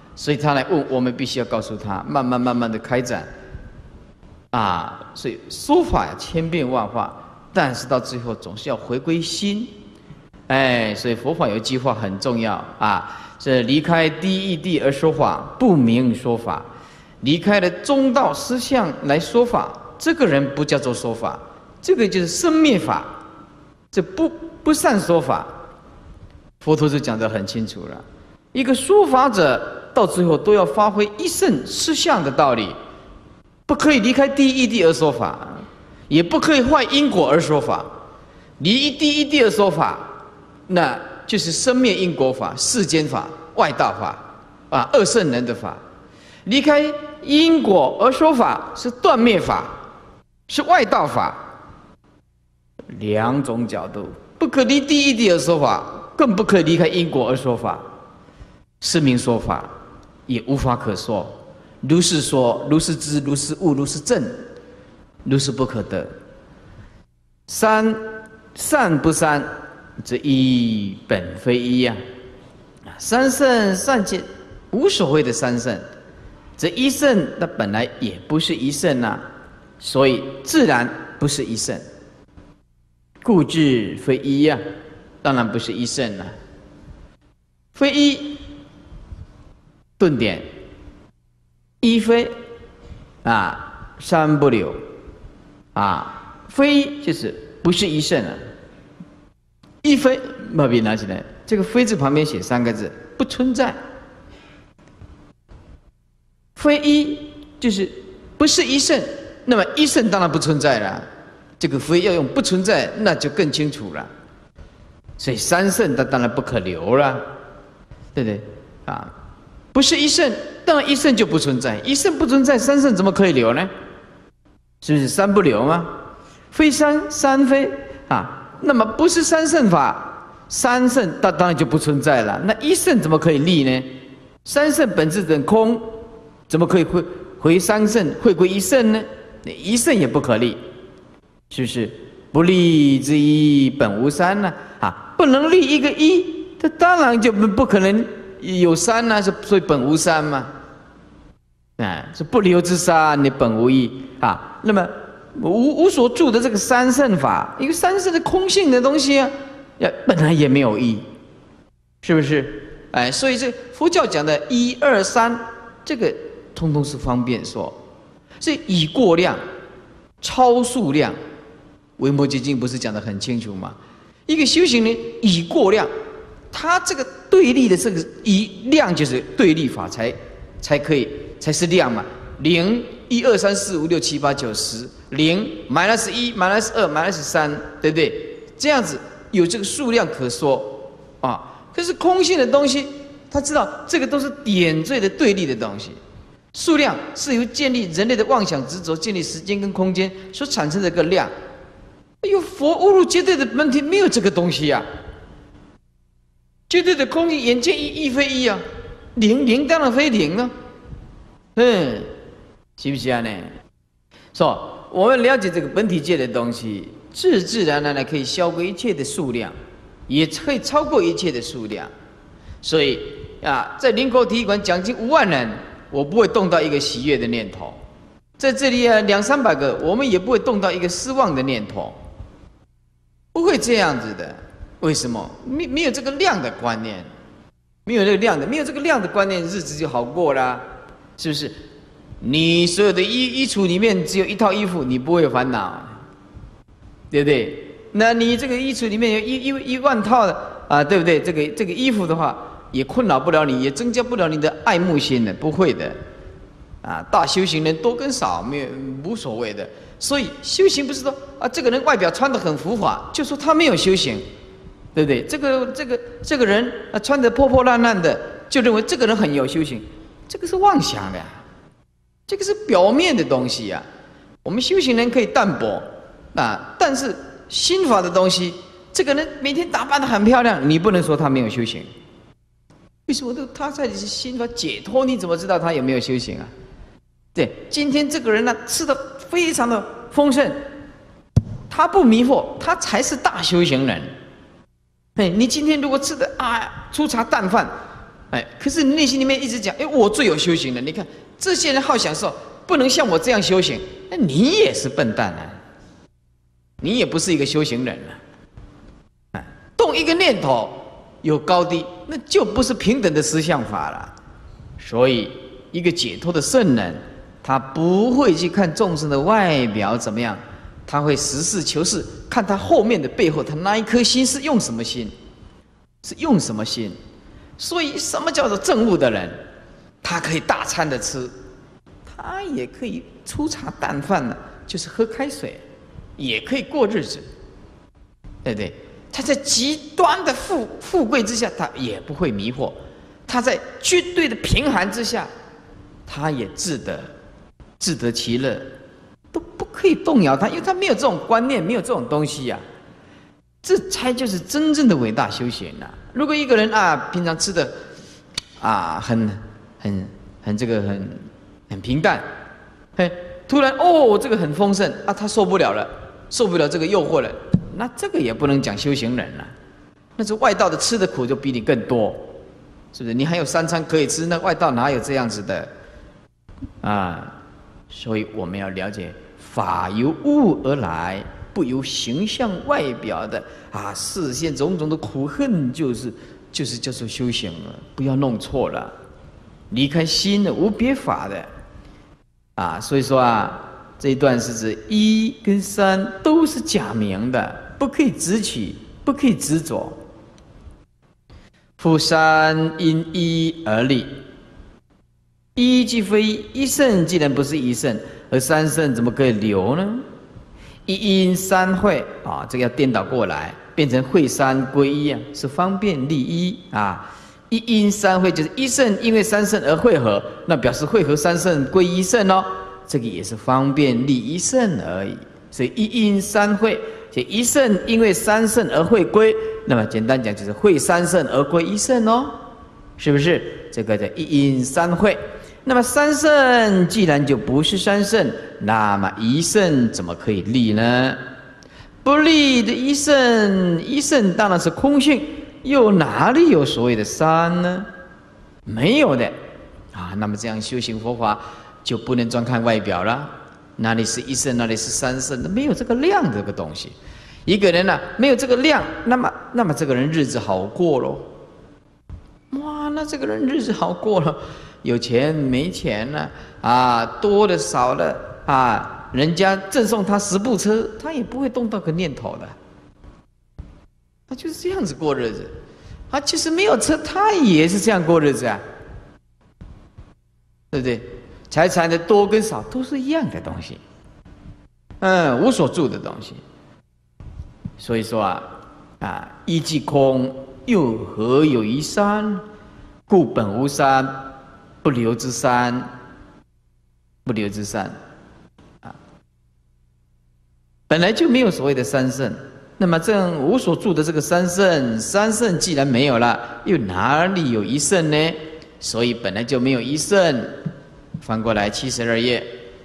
所以他来问我们，必须要告诉他，慢慢慢慢的开展啊。所以说法千变万化，但是到最后总是要回归心。哎，所以佛法有一句话很重要啊，是离开第一义谛而说法，不明说法；离开了中道思想来说法，这个人不叫做说法，这个就是生灭法，这不不善说法。佛陀就讲得很清楚了，一个说法者到最后都要发挥一圣实相的道理，不可以离开第一义谛而说法，也不可以坏因果而说法。离第一义谛而说法，那就是生灭因果法、世间法、外道法啊，二圣人的法。离开因果而说法是断灭法，是外道法，两种角度，不可离第一义谛而说法，更不可以离开因果而说法。是名说法，也无法可说。如是说，如是知，如是悟，如是证，如是不可得。三善不善，这一本非一呀、啊。三圣善见，无所谓的三圣。这一圣，那本来也不是一圣啊，所以自然不是一圣。故知非一呀、啊，当然不是一圣了、啊。非一。顿点，一非啊，三不留啊，非就是不是一圣啊。一非，把笔拿起来，这个非字旁边写三个字，不存在。非一就是不是一圣，那么一圣当然不存在了。这个非要用不存在，那就更清楚了。所以三圣它当然不可留了，对不对啊？不是一圣，当然一圣就不存在，一圣不存在，三圣怎么可以留呢？是不是三不留吗？非三，三非啊，那么不是三圣法，三圣它当然就不存在了。那一圣怎么可以立呢？三圣本质等空，怎么可以回回三圣，会归一圣呢？一圣也不可立，是不是？不立之一本无三呢、啊？啊，不能立一个一，这当然就不不可能。有三呢、啊，是所以本无三嘛，啊，是不留之三，你本无一啊。那么无无所住的这个三圣法，一个三圣的空性的东西啊，呀，本来也没有一，是不是？哎，所以这佛教讲的一二三，这个通通是方便说，所以以过量超数量，维摩诘经不是讲得很清楚吗？一个修行人以过量。他这个对立的这个一量就是对立法才才可以才是量嘛，零一二三四五六七八九十，零 minus 一 minus 二 minus 三，对不对？这样子有这个数量可说啊。可是空性的东西，他知道这个都是点缀的对立的东西，数量是由建立人类的妄想执着，建立时间跟空间所产生的一个量。哎呦，佛悟入绝对的本体没有这个东西呀、啊。绝对的空性，眼见一，一非一啊，零零当然非零啊，嗯，是不是啊？呢，说我们了解这个本体界的东西，自自然然的可以消过一切的数量，也可以超过一切的数量。所以啊，在林口体育馆将近五万人，我不会动到一个喜悦的念头；在这里啊，两三百个，我们也不会动到一个失望的念头，不会这样子的。为什么？没没有这个量的观念，没有这个量的，没有这个量的观念，日子就好过啦，是不是？你所有的衣衣橱里面只有一套衣服，你不会有烦恼，对不对？那你这个衣橱里面有一一一万套的啊，对不对？这个这个衣服的话，也困扰不了你，也增加不了你的爱慕心的，不会的。啊，大修行人多跟少没有无所谓的。所以修行不是说啊，这个人外表穿得很浮华，就说他没有修行。对不对？这个这个这个人啊，穿得破破烂烂的，就认为这个人很有修行，这个是妄想的、啊，这个是表面的东西呀、啊。我们修行人可以淡泊啊，但是心法的东西，这个人每天打扮得很漂亮，你不能说他没有修行。为什么都他在心法解脱？你怎么知道他有没有修行啊？对，今天这个人呢、啊，吃得非常的丰盛，他不迷惑，他才是大修行人。哎，你今天如果吃的啊粗茶淡饭， 哎，可是你内心里面一直讲，哎，我最有修行了。你看这些人好享受，不能像我这样修行，那你也是笨蛋啊，你也不是一个修行人了。啊，动一个念头有高低，那就不是平等的实相法了。所以，一个解脱的圣人，他不会去看众生的外表怎么样，他会实事求是，看他后面的背后，他那一颗心是用什么心，是用什么心。所以，什么叫做正悟的人？他可以大餐的吃，他也可以粗茶淡饭的，就是喝开水，也可以过日子，对不对？他在极端的富富贵之下，他也不会迷惑；他在绝对的贫寒之下，他也自得自得其乐，都不可以动摇他，因为他没有这种观念，没有这种东西呀、啊。这才就是真正的伟大修行啊！如果一个人啊，平常吃的啊，很很很这个很很平淡，嘿，突然哦，这个很丰盛啊，他受不了了，受不了这个诱惑了，那这个也不能讲修行人了，那是外道的吃的苦就比你更多，是不是？你还有三餐可以吃，那外道哪有这样子的啊？所以我们要了解，法由物而来。不由形象外表的啊，视线种种的苦恨，就是就是叫做修行了，不要弄错了，离开心的无别法的啊。所以说啊，这一段是指一跟三都是假名的，不可以执取，不可以执着。夫三因一而立，一既非一圣，既然不是一圣，而三圣怎么可以留呢？一因三会啊，这个要颠倒过来，变成会三归一啊，是方便立一啊。一因三会就是一圣因为三圣而会合，那表示会合三圣归一圣哦，这个也是方便立一圣而已。所以一因三会，就一圣因为三圣而会归，那么简单讲就是会三圣而归一圣哦，是不是？这个叫一因三会。那么三圣既然就不是三圣，那么一圣怎么可以立呢？不立的一圣，一圣当然是空性，又哪里有所谓的三呢？没有的啊。那么这样修行佛法就不能专看外表了，哪里是一圣，哪里是三圣，没有这个量这个东西。一个人呢、啊、没有这个量，那么那么这个人日子好过咯。哇，那这个人日子好过了。有钱没钱呢？啊，多的少的啊，人家赠送他十部车，他也不会动到个念头的。他就是这样子过日子。啊，其实没有车，他也是这样过日子啊，对不对？财产的多跟少都是一样的东西，嗯，无所住的东西。所以说啊，啊，一即空，又何有一三？故本无三。不留之三，不留之三，啊，本来就没有所谓的三圣。那么正无所住的这个三圣，三圣既然没有了，又哪里有一圣呢？所以本来就没有一圣。翻过来七十二页，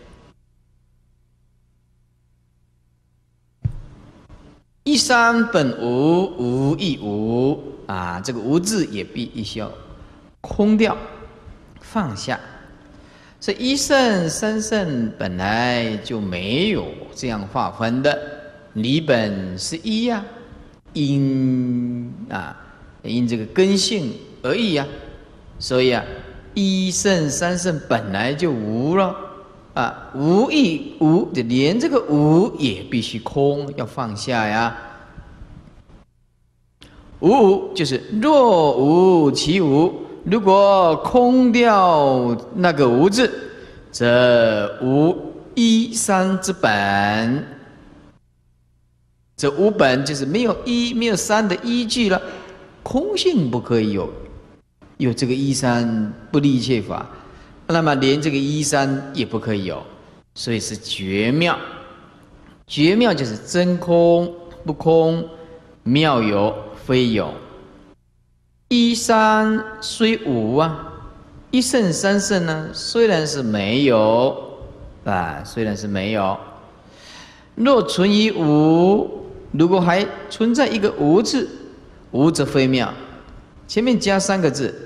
一三本无，无亦无啊，这个无字也必须要空掉。放下，所以一圣三圣本来就没有这样划分的，理本是一呀、啊，因啊因这个根性而异啊，所以啊一圣三圣本来就无了啊，无亦无，连这个无也必须空，要放下呀。无无就是若无其无。如果空掉那个无字，则无一三之本。这无本就是没有一没有三的依据了，空性不可以有有这个一三不立一切法，那么连这个一三也不可以有，所以是绝妙。绝妙就是真空不空，妙有非有。一三虽无啊，一圣三圣呢，虽然是没有啊，虽然是没有。若存于无，如果还存在一个无字，无则非妙。前面加三个字，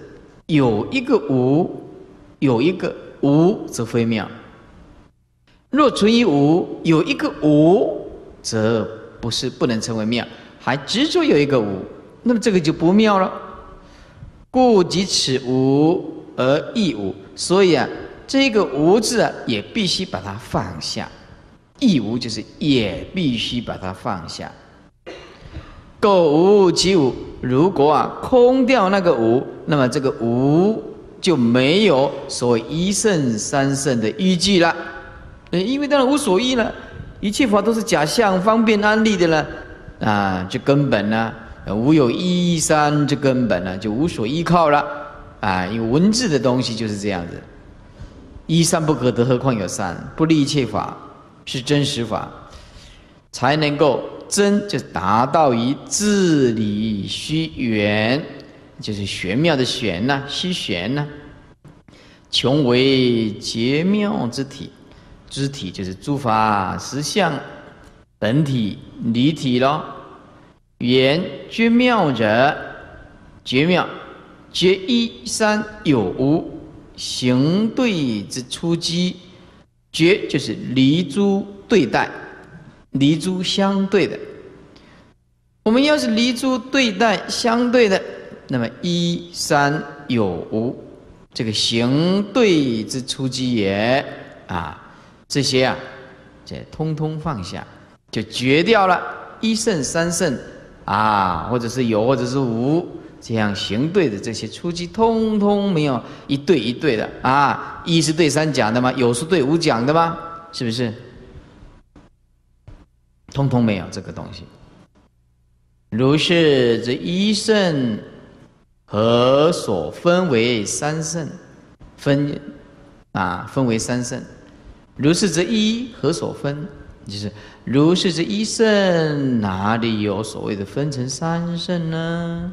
有一个无，有一个无，则非妙；若存于无，有一个无，则不是不能成为妙，还执着有一个无，那么这个就不妙了。故即此无而亦无，所以啊，这个无字啊，也必须把它放下。亦无就是也必须把它放下。构无即无，如果啊空掉那个无，那么这个无就没有所谓一圣三圣的依据了。因为当然无所依了，一切法都是假象，方便安立的了啊，这根本呢、啊，无有一三，这根本呢、啊、就无所依靠了啊。因为文字的东西就是这样子，一三不可得，何况有三？不立一切法是真实法，才能够真，就达到于自理虚圆，就是玄妙的玄呐、啊，虚玄呐、啊，穷为绝妙之体。之体就是诸法实相本体离体咯。圆绝妙者，绝妙绝一三有无，行对之出机。绝就是离诸对待，离诸相对的。我们要是离诸对待相对的，那么一三有无，这个行对之出机也啊。这些啊，这通通放下，就绝掉了一圣三圣啊，或者是有，或者是无，这样行对的这些出机，通通没有一对一对的啊。一是对三讲的吗？有是对五讲的吗？是不是？通通没有这个东西。如是，这一圣何所分为三圣？分啊，分为三圣。如是则一何所分？就是如是则一圣，哪里有所谓的分成三圣呢？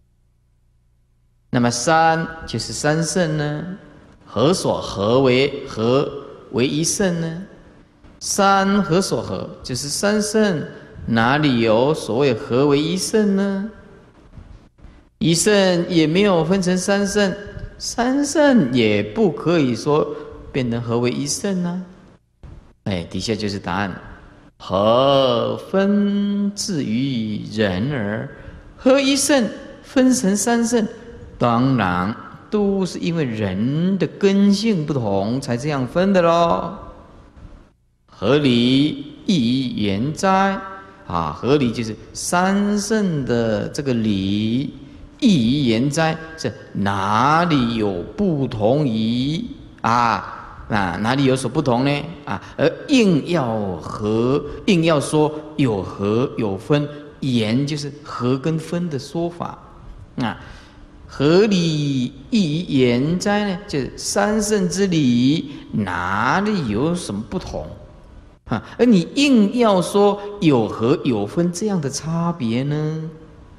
那么三就是三圣呢？何所合为合为一圣呢？三何所合？就是三圣，哪里有所谓合为一圣呢？一圣也没有分成三圣，三圣也不可以说变成合为一圣呢、啊？哎，底下就是答案。何分至于人而合一圣分成三圣？当然都是因为人的根性不同才这样分的咯。合理亦于言哉啊，合理就是三圣的这个理，亦于言哉，是哪里有不同于啊？啊，哪里有所不同呢？啊，而硬要合，硬要说有合有分，言就是合跟分的说法啊。合理亦于言哉呢？就是三圣之理，哪里有什么不同啊？而你硬要说有合有分这样的差别呢？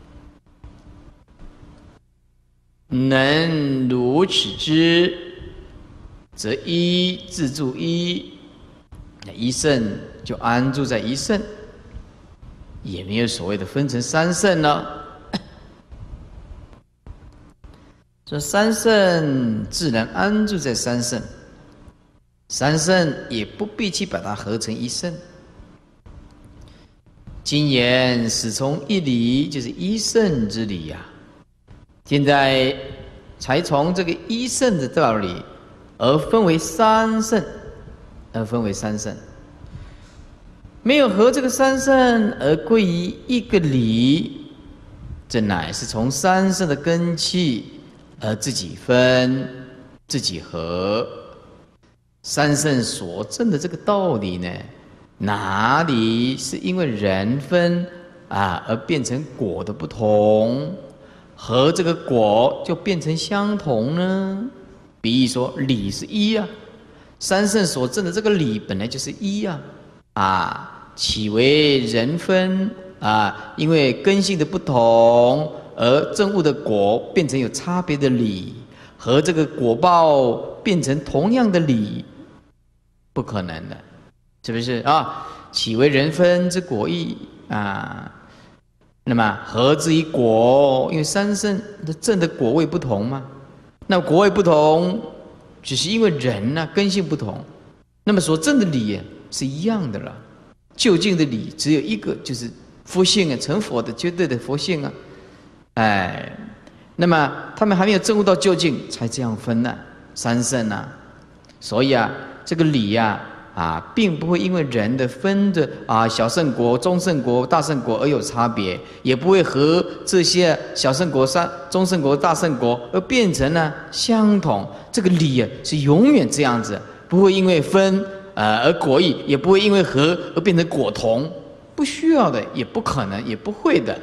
能如此知，则一自住一，一圣就安住在一圣，也没有所谓的分成三圣了。说三圣自然安住在三圣，三圣也不必去把它合成一圣。今言始从一理，就是一圣之理呀、啊。现在才从这个一圣的道理而分为三圣，而分为三圣，没有合这个三圣而归于一个理，这乃是从三圣的根器而自己分自己合。三圣所证的这个道理呢，哪里是因为人分啊而变成果的不同，和这个果就变成相同呢？比喻说理是一啊，三圣所证的这个理本来就是一啊，啊，岂为人分啊？因为根性的不同，而证悟的果变成有差别的理，和这个果报变成同样的理，不可能的，是不是啊？岂为人分之果义啊？那么合之以果，因为三圣的证的果位不同嘛， 那国外不同，只是因为人呢、啊、根性不同，那么所证的理、啊、是一样的了。究竟的理只有一个，就是佛性啊，成佛的绝对的佛性啊。哎，那么他们还没有证悟到究竟，才这样分呢、啊，三圣啊。所以啊，这个理呀、啊，啊，并不会因为人的分的啊小圣国、中圣国、大圣国而有差别，也不会和这些小圣国、三中圣国、大圣国而变成呢相同。这个理啊是永远这样子，不会因为分呃而果异，也不会因为合而变成果同，不需要的，也不可能，也不会的。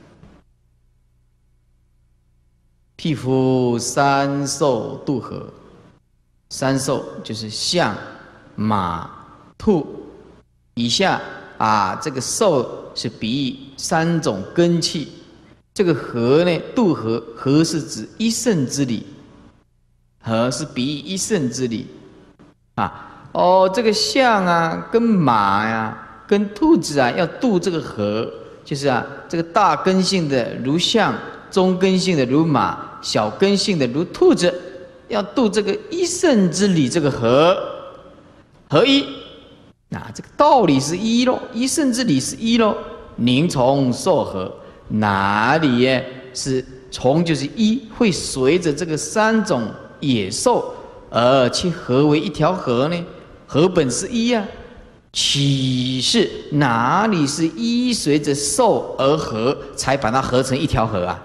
譬夫三兽渡河。三兽就是象、马、兔。以下啊，这个兽是比喻三种根器。这个河呢，渡河，河是指一圣之理，河是比喻一圣之理啊。哦，这个象啊，跟马呀、啊，跟兔子啊，要渡这个河，就是啊，这个大根性的如象，中根性的如马，小根性的如兔子。要渡这个一圣之理，这个合合一，那这个道理是一咯，一圣之理是一咯。宁从受合，哪里耶？是从就是一，会随着这个三种野兽而去合为一条河呢？河本是一啊，岂是哪里是依随着受而合，才把它合成一条河啊？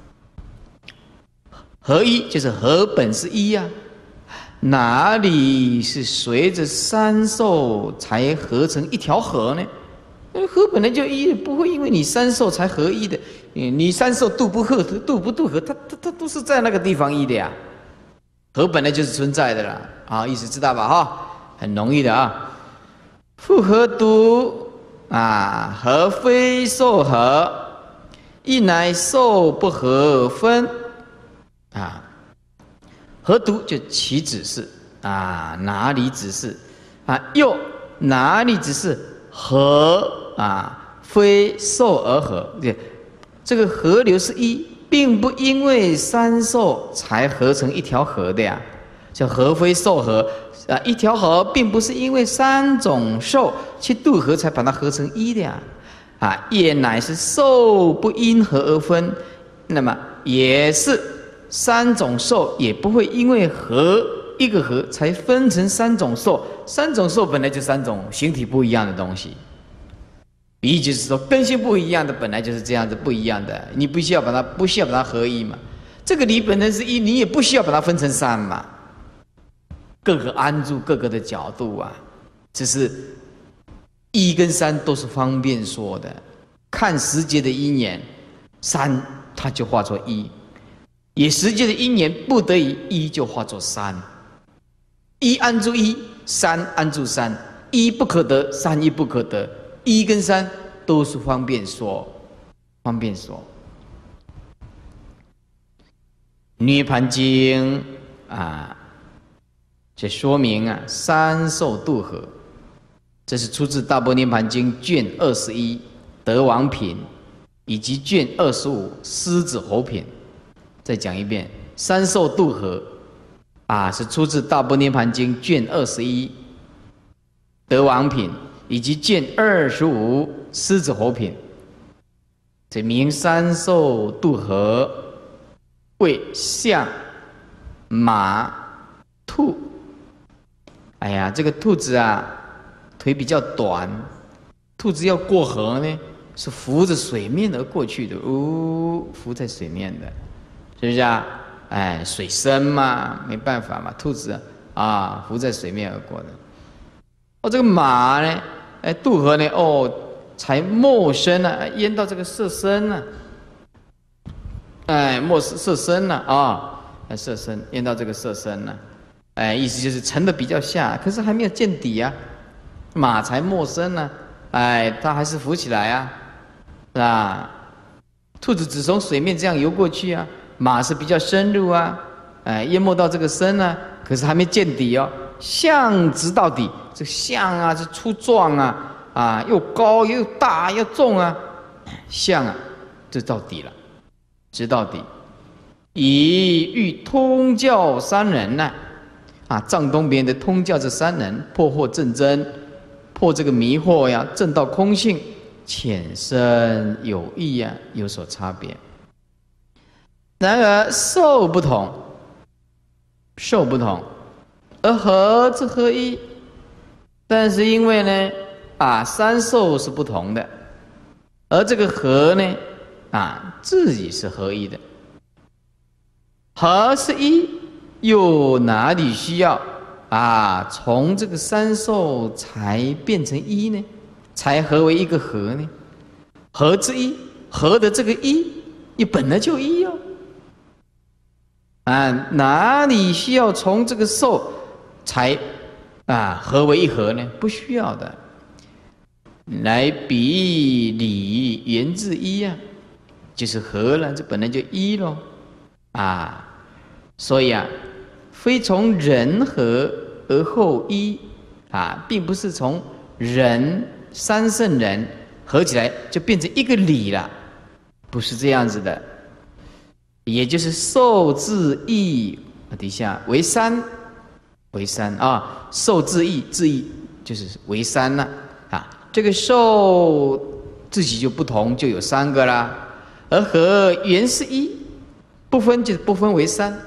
合一就是河本是一呀、啊，哪里是随着三受才合成一条河呢？河本来就一，不会因为你三受才合一的。你三受渡不合，渡不渡河，它它它都是在那个地方一的呀。河本来就是存在的啦，啊，意思知道吧？哈，很容易的啊。复合独啊，合非受合，一乃受不合分。啊，何独就其指示啊？哪里指示啊？又哪里指示河啊？非受而合，对，这个河流是一，并不因为三受才合成一条河的呀。叫河非受河啊，一条河并不是因为三种受去渡河才把它合成一的呀。啊，也乃是受不因合而分，那么也是。三种受也不会因为合一个合才分成三种受，三种受本来就三种形体不一样的东西。比喻就是说根性不一样的，本来就是这样子不一样的，你不需要把它不需要把它合一嘛。这个理本身是一，你也不需要把它分成三嘛。各个安住各个的角度啊，只是一跟三都是方便说的，看时节的因缘，三它就化作一。也实际的因缘不得已，一就化作三，一安住一，三安住三，一不可得，三亦不可得，一跟三都是方便说，方便说。涅盘经啊，这说明啊三受渡河，这是出自大般涅盘经卷二十一德王品，以及卷二十五狮子猴品。再讲一遍，三受渡河啊，是出自《大般涅盘经》卷二十一德王品，以及卷二十五狮子猴品。这名三受渡河为象、马、兔。哎呀，这个兔子啊，腿比较短，兔子要过河呢，是浮着水面而过去的，哦，浮在水面的。是不是啊？哎，水深嘛，没办法嘛，兔子啊，浮在水面而过的。哦，这个马呢，哎，渡河呢，哦，才没身啊，淹到这个色身啊，哎，没色身了啊，哎，色身淹到这个色身了，哎，意思就是沉的比较下，可是还没有见底啊，马才没身呢，哎，它还是浮起来啊，是吧？兔子只从水面这样游过去啊。马是比较深入啊，哎，淹没到这个身啊，可是还没见底哦。象直到底，这象啊是粗壮啊，啊又高又大又重啊，象啊就到底了，直到底。 以欲通教三人呐、啊，啊，藏东边的通教这三人破惑正真，破这个迷惑呀，正道空性，浅深有异呀，有所差别。然而受不同，受不同，而合之合一。但是因为呢，啊，三受是不同的，而这个合呢，啊，自己是合一的。合是一，又哪里需要啊？从这个三受才变成一呢？才合为一个合呢？合之一，合的这个一，也本来就一哦。啊，哪里需要从这个受才啊合为一合呢？不需要的。来比理源自一啊，就是合了，这本来就一咯。啊。所以啊，非从人合而后一啊，并不是从人三圣人合起来就变成一个理了，不是这样子的。也就是受自义底下为三，为三啊，受自义，自义就是为三了啊。这个受自己就不同，就有三个啦，而合原是一，不分就是不分为三。